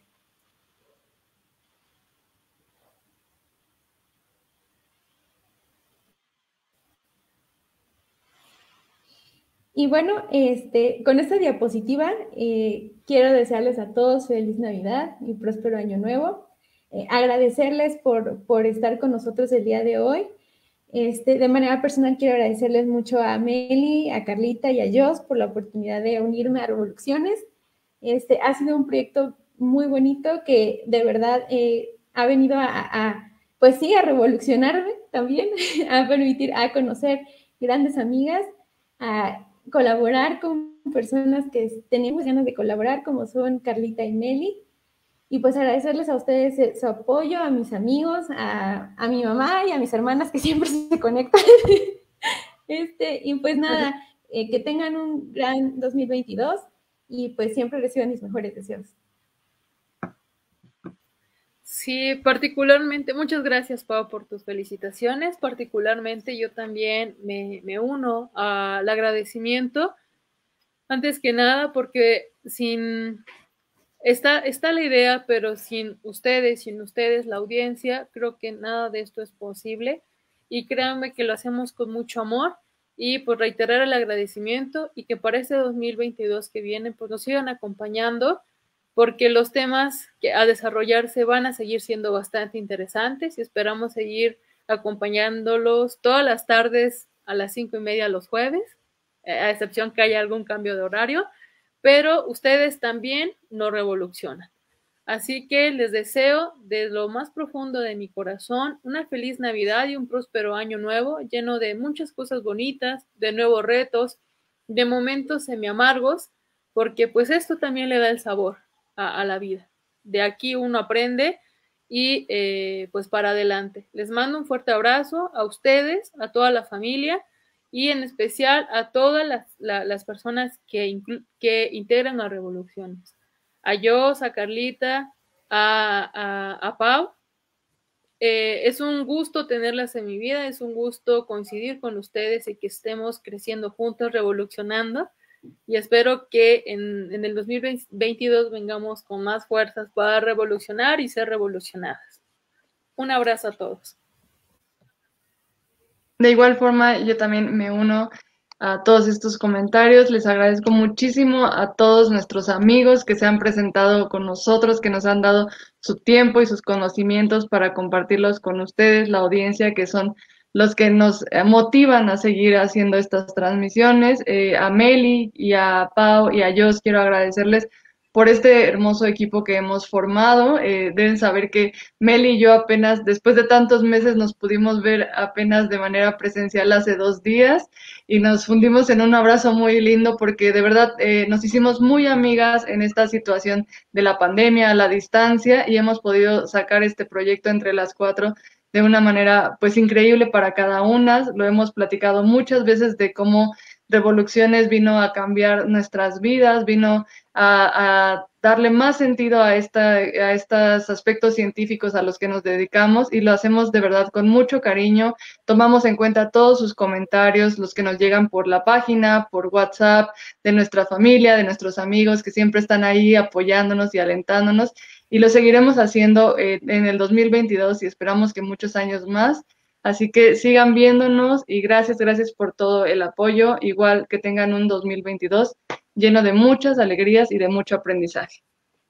Y bueno, este, con esta diapositiva eh, quiero desearles a todos feliz Navidad y próspero año nuevo. Eh, agradecerles por, por estar con nosotros el día de hoy. Este, de manera personal quiero agradecerles mucho a Meli, a Carlita y a Jos por la oportunidad de unirme a Revoluciones. Este, ha sido un proyecto muy bonito que de verdad eh, ha venido a, a, pues sí, a revolucionarme también, a permitir, a conocer grandes amigas, a colaborar con personas que tenemos ganas de colaborar, como son Carlita y Meli. Y pues agradecerles a ustedes su apoyo, a mis amigos, a, a mi mamá y a mis hermanas que siempre se conectan. Este, y pues nada, eh, que tengan un gran dos mil veintidós y pues siempre reciban mis mejores deseos. Sí, particularmente, muchas gracias, Pau, por tus felicitaciones. Particularmente yo también me, me uno al agradecimiento, antes que nada, porque sin... Está, está la idea, pero sin ustedes, sin ustedes, la audiencia, creo que nada de esto es posible. Y créanme que lo hacemos con mucho amor y por reiterar el agradecimiento y que para este dos mil veintidós que viene, pues nos sigan acompañando porque los temas que a desarrollarse van a seguir siendo bastante interesantes y esperamos seguir acompañándolos todas las tardes a las cinco y media los jueves, a excepción que haya algún cambio de horario, pero ustedes también nos revolucionan. Así que les deseo desde lo más profundo de mi corazón una feliz Navidad y un próspero año nuevo, lleno de muchas cosas bonitas, de nuevos retos, de momentos semi-amargos, porque pues esto también le da el sabor a, a la vida. De aquí uno aprende y eh, pues para adelante. Les mando un fuerte abrazo a ustedes, a toda la familia y en especial a todas las, la, las personas que, que integran las revoluciones. A Jos, a Carlita, a, a, a Pau. Eh, es un gusto tenerlas en mi vida, es un gusto coincidir con ustedes y que estemos creciendo juntos, revolucionando. Y espero que en, en el dos mil veintidós vengamos con más fuerzas para revolucionar y ser revolucionadas. Un abrazo a todos. De igual forma, yo también me uno a todos estos comentarios. Les agradezco muchísimo a todos nuestros amigos que se han presentado con nosotros, que nos han dado su tiempo y sus conocimientos para compartirlos con ustedes, la audiencia, que son los que nos motivan a seguir haciendo estas transmisiones. Eh, a Meli y a Pau y a Jos quiero agradecerles por este hermoso equipo que hemos formado. Eh, deben saber que Meli y yo apenas, después de tantos meses, nos pudimos ver apenas de manera presencial hace dos días y nos fundimos en un abrazo muy lindo porque de verdad eh, nos hicimos muy amigas en esta situación de la pandemia, a la distancia, y hemos podido sacar este proyecto entre las cuatro de una manera pues increíble para cada una. Lo hemos platicado muchas veces de cómo Revoluciones vino a cambiar nuestras vidas, vino a, a darle más sentido a, esta, a estos aspectos científicos a los que nos dedicamos, y lo hacemos de verdad con mucho cariño. Tomamos en cuenta todos sus comentarios, los que nos llegan por la página, por WhatsApp, de nuestra familia, de nuestros amigos que siempre están ahí apoyándonos y alentándonos, y lo seguiremos haciendo eh, en el dos mil veintidós y esperamos que muchos años más. Así que sigan viéndonos y gracias, gracias por todo el apoyo. Igual que tengan un dos mil veintidós lleno de muchas alegrías y de mucho aprendizaje.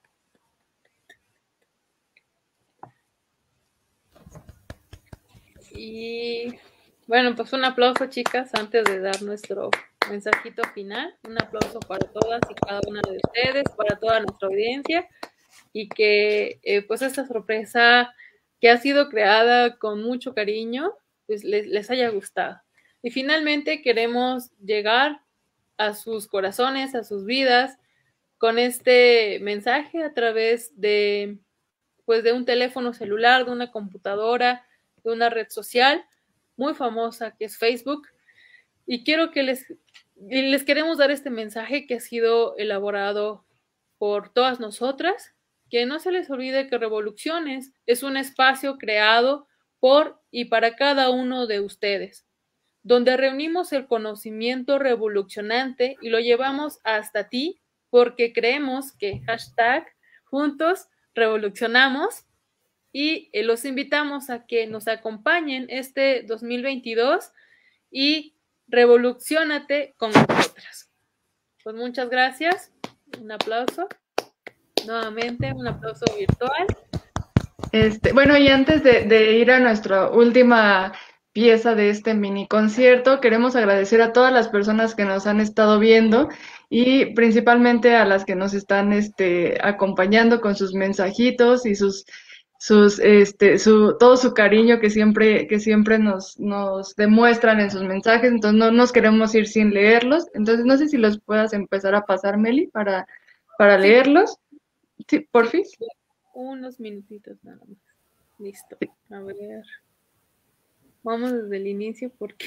Y bueno, pues un aplauso, chicas, antes de dar nuestro mensajito final. Un aplauso para todas y cada una de ustedes, para toda nuestra audiencia, y que eh, pues esta sorpresa que ha sido creada con mucho cariño, pues les, les haya gustado. Y finalmente queremos llegar a sus corazones, a sus vidas, con este mensaje a través de, pues, de un teléfono celular, de una computadora, de una red social muy famosa que es Facebook. Y quiero que les, les queremos dar este mensaje que ha sido elaborado por todas nosotras. Que no se les olvide que Revoluciones es un espacio creado por y para cada uno de ustedes, donde reunimos el conocimiento revolucionante y lo llevamos hasta ti, porque creemos que hashtag juntos revolucionamos, y eh, los invitamos a que nos acompañen este dos mil veintidós y revolucionate con nosotras. Pues muchas gracias, un aplauso. Nuevamente, un aplauso virtual. Este, bueno, y antes de, de ir a nuestra última pieza de este mini concierto, queremos agradecer a todas las personas que nos han estado viendo y principalmente a las que nos están este, acompañando con sus mensajitos y sus, sus, este, su, todo su cariño que siempre, que siempre nos, nos demuestran en sus mensajes. Entonces no nos queremos ir sin leerlos. Entonces no sé si los puedas empezar a pasar, Meli, para, para Sí. leerlos. Sí, porfis. Unos minutitos nada más. Listo. A ver. Vamos desde el inicio porque...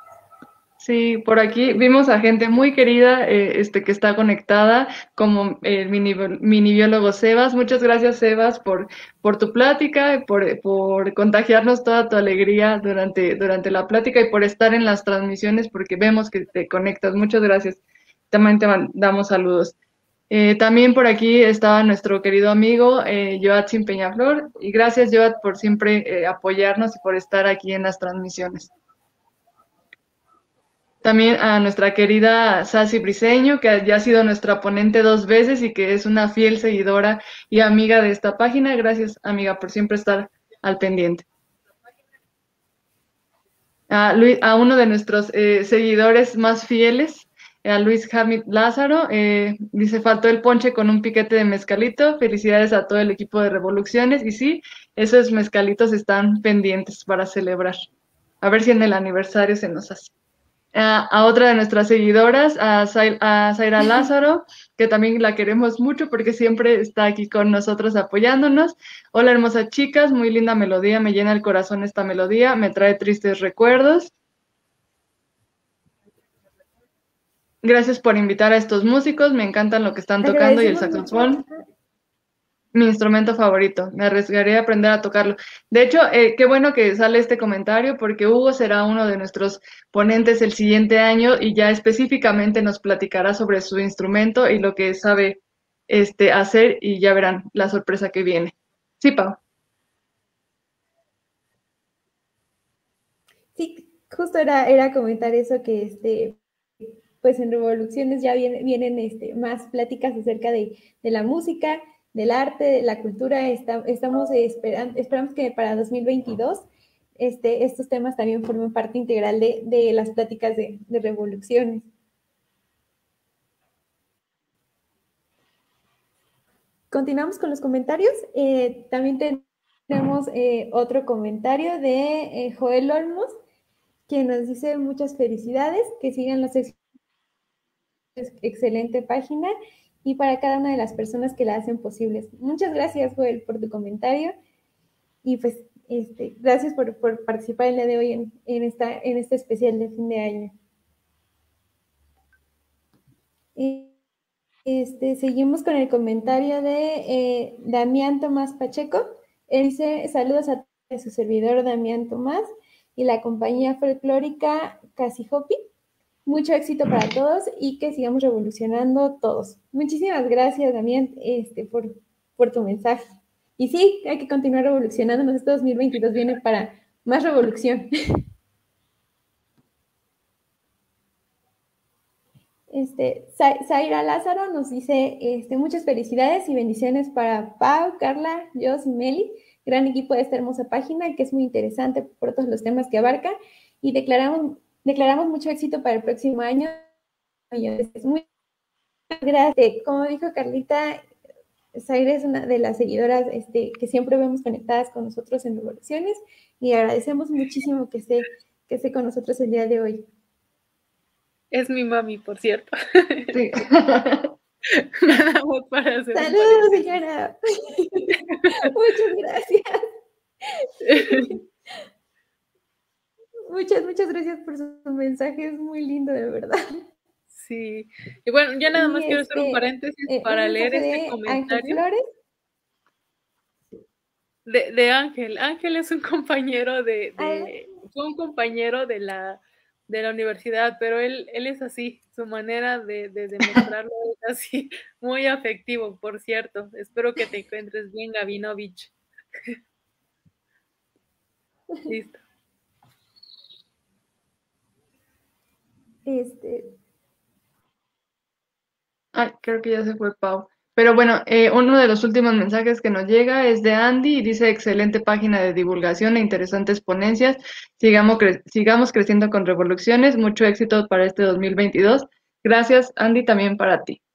Sí, por aquí vimos a gente muy querida eh, este, que está conectada, como el mini, mini biólogo Sebas. Muchas gracias, Sebas, por, por tu plática, por, por contagiarnos toda tu alegría durante, durante la plática y por estar en las transmisiones, porque vemos que te conectas. Muchas gracias. También te mandamos saludos. Eh, también por aquí estaba nuestro querido amigo eh, Joatzin Peñaflor, y gracias, Joat, por siempre eh, apoyarnos y por estar aquí en las transmisiones. También a nuestra querida Sassy Briseño, que ya ha sido nuestra ponente dos veces y que es una fiel seguidora y amiga de esta página. Gracias, amiga, por siempre estar al pendiente. A, Luis, a uno de nuestros eh, seguidores más fieles, a Luis Hamid Lázaro, eh, dice, faltó el ponche con un piquete de mezcalito. Felicidades a todo el equipo de Revoluciones. Y sí, esos mezcalitos están pendientes para celebrar. A ver si en el aniversario se nos hace. A, a otra de nuestras seguidoras, a, Zay, a Zaira Lázaro, que también la queremos mucho porque siempre está aquí con nosotros apoyándonos. Hola, hermosas chicas, muy linda melodía, me llena el corazón esta melodía, me trae tristes recuerdos. Gracias por invitar a estos músicos, me encantan lo que están tocando y el saxofón. Mucho. Mi instrumento favorito, me arriesgaré a aprender a tocarlo. De hecho, eh, qué bueno que sale este comentario porque Hugo será uno de nuestros ponentes el siguiente año y ya específicamente nos platicará sobre su instrumento y lo que sabe este, hacer y ya verán la sorpresa que viene. Sí, Pau. Sí, justo era, era comentar eso que este, pues en Revoluciones ya viene, vienen este, más pláticas acerca de, de la música, del arte, de la cultura. Está, estamos esperando, esperamos que para dos mil veintidós este, estos temas también formen parte integral de, de las pláticas de, de Revoluciones. Continuamos con los comentarios. Eh, también tenemos eh, otro comentario de eh, Joel Olmos, quien nos dice muchas felicidades, que sigan los éxitos. Excelente página y para cada una de las personas que la hacen posibles. Muchas gracias, Joel, por tu comentario y pues este, gracias por, por participar el día de hoy en, en, esta, en este especial de fin de año. Este, seguimos con el comentario de eh, Damián Tomás Pacheco. Él dice, saludos a su servidor Damián Tomás y la compañía folclórica Casijopi. Mucho éxito para todos y que sigamos revolucionando todos. Muchísimas gracias, Damián, este, por, por tu mensaje. Y sí, hay que continuar revolucionándonos. Este dos mil veintidós viene para más revolución. Este, Zaira Lázaro nos dice este, muchas felicidades y bendiciones para Pau, Carla, Jos y Meli. Gran equipo de esta hermosa página que es muy interesante por todos los temas que abarca y declaramos Declaramos mucho éxito para el próximo año. Muy gracias. Como dijo Carlita, Zaira es una de las seguidoras este, que siempre vemos conectadas con nosotros en Revoluciones y agradecemos muchísimo que esté, que esté con nosotros el día de hoy. Es mi mami, por cierto. Sí. Nada más para hacer. Saludos, señora. Muchas gracias. Muchas, muchas gracias por su mensaje, es muy lindo, de verdad. Sí, y bueno, ya nada más y quiero este, hacer un paréntesis eh, para un leer este comentario. Ángel Flores. De, de Ángel. Ángel es un compañero de, de fue un compañero de la, de la universidad, pero él, él es así, su manera de, de demostrarlo es así, muy afectivo, por cierto. Espero que te encuentres bien, Gabinovich. Listo. Este. Ay, creo que ya se fue Pau. Pero bueno, eh, uno de los últimos mensajes que nos llega es de Andy y dice, excelente página de divulgación e interesantes ponencias. Sigamos, cre sigamos creciendo con Revoluciones. Mucho éxito para este dos mil veintidós. Gracias, Andy, también para ti.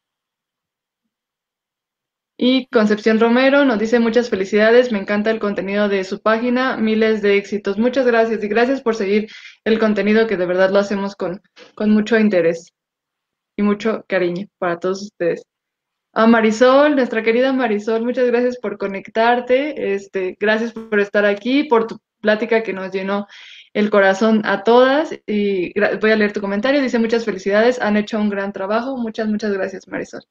Y Concepción Romero nos dice muchas felicidades, me encanta el contenido de su página, miles de éxitos. Muchas gracias y gracias por seguir el contenido que de verdad lo hacemos con, con mucho interés y mucho cariño para todos ustedes. A Marisol, nuestra querida Marisol, muchas gracias por conectarte, este, gracias por estar aquí, por tu plática que nos llenó el corazón a todas y voy a leer tu comentario, dice muchas felicidades, han hecho un gran trabajo, muchas, muchas gracias Marisol.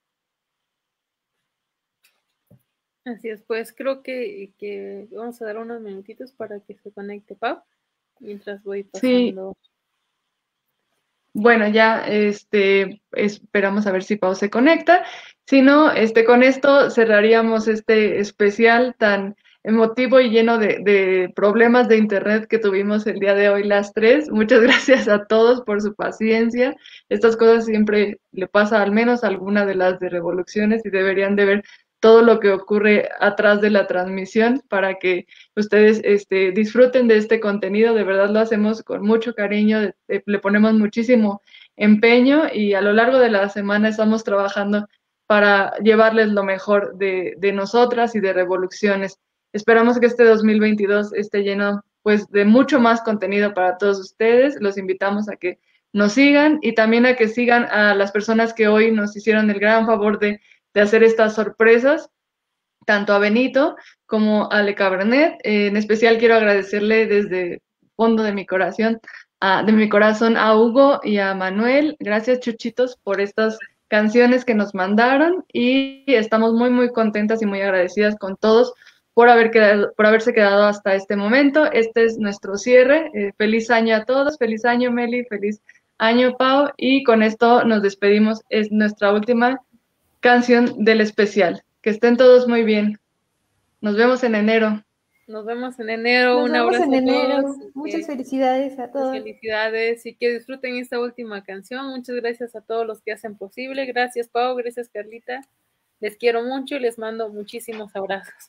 Así es, pues creo que, que vamos a dar unos minutitos para que se conecte Pau, mientras voy pasando. Sí. Bueno, ya este, esperamos a ver si Pau se conecta. Si no, este, con esto cerraríamos este especial tan emotivo y lleno de, de problemas de internet que tuvimos el día de hoy las tres. Muchas gracias a todos por su paciencia. Estas cosas siempre le pasa al menos a alguna de las de Revoluciones y deberían de ver todo lo que ocurre atrás de la transmisión para que ustedes este, disfruten de este contenido. De verdad lo hacemos con mucho cariño, le ponemos muchísimo empeño y a lo largo de la semana estamos trabajando para llevarles lo mejor de, de nosotras y de Revoluciones. Esperamos que este dos mil veintidós esté lleno pues de mucho más contenido para todos ustedes. Los invitamos a que nos sigan y también a que sigan a las personas que hoy nos hicieron el gran favor de, de hacer estas sorpresas, tanto a Benito como a Le Cabernet. Eh, en especial quiero agradecerle desde el fondo de mi corazón, a, de mi corazón a Hugo y a Manuel. Gracias, Chuchitos, por estas canciones que nos mandaron y estamos muy, muy contentas y muy agradecidas con todos por, haber quedado, por haberse quedado hasta este momento. Este es nuestro cierre. Eh, feliz año a todos, feliz año Meli, feliz año Pau, y con esto nos despedimos. Es nuestra última canción del especial. Que estén todos muy bien. Nos vemos en enero. Nos vemos en enero. Nos Un vemos abrazo en enero. a todos. Muchas felicidades a todos. Felicidades y que disfruten esta última canción. Muchas gracias a todos los que hacen posible. Gracias, Pau. Gracias, Carlita. Les quiero mucho y les mando muchísimos abrazos.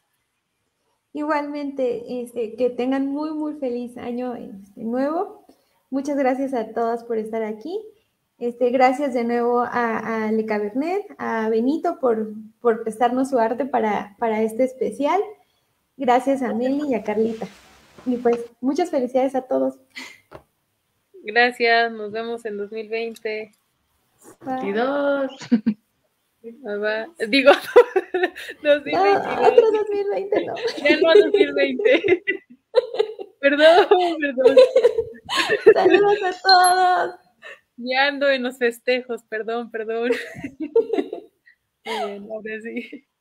Igualmente, este, que tengan muy, muy feliz año este, nuevo. Muchas gracias a todas por estar aquí. Este, gracias de nuevo a, a Le Cabernet, a Benito por, por prestarnos su arte para, para este especial. Gracias a Meli y a Carlita. Y pues, muchas felicidades a todos. Gracias, nos vemos en dos mil veinte. veintidós. Bye, bye. Digo, dos mil veinte. No, otro dos mil veinte no. Ya no, dos mil veinte. Perdón, perdón. Saludos a todos. Ya ando en los festejos, perdón, perdón. Muy bien, ahora sí.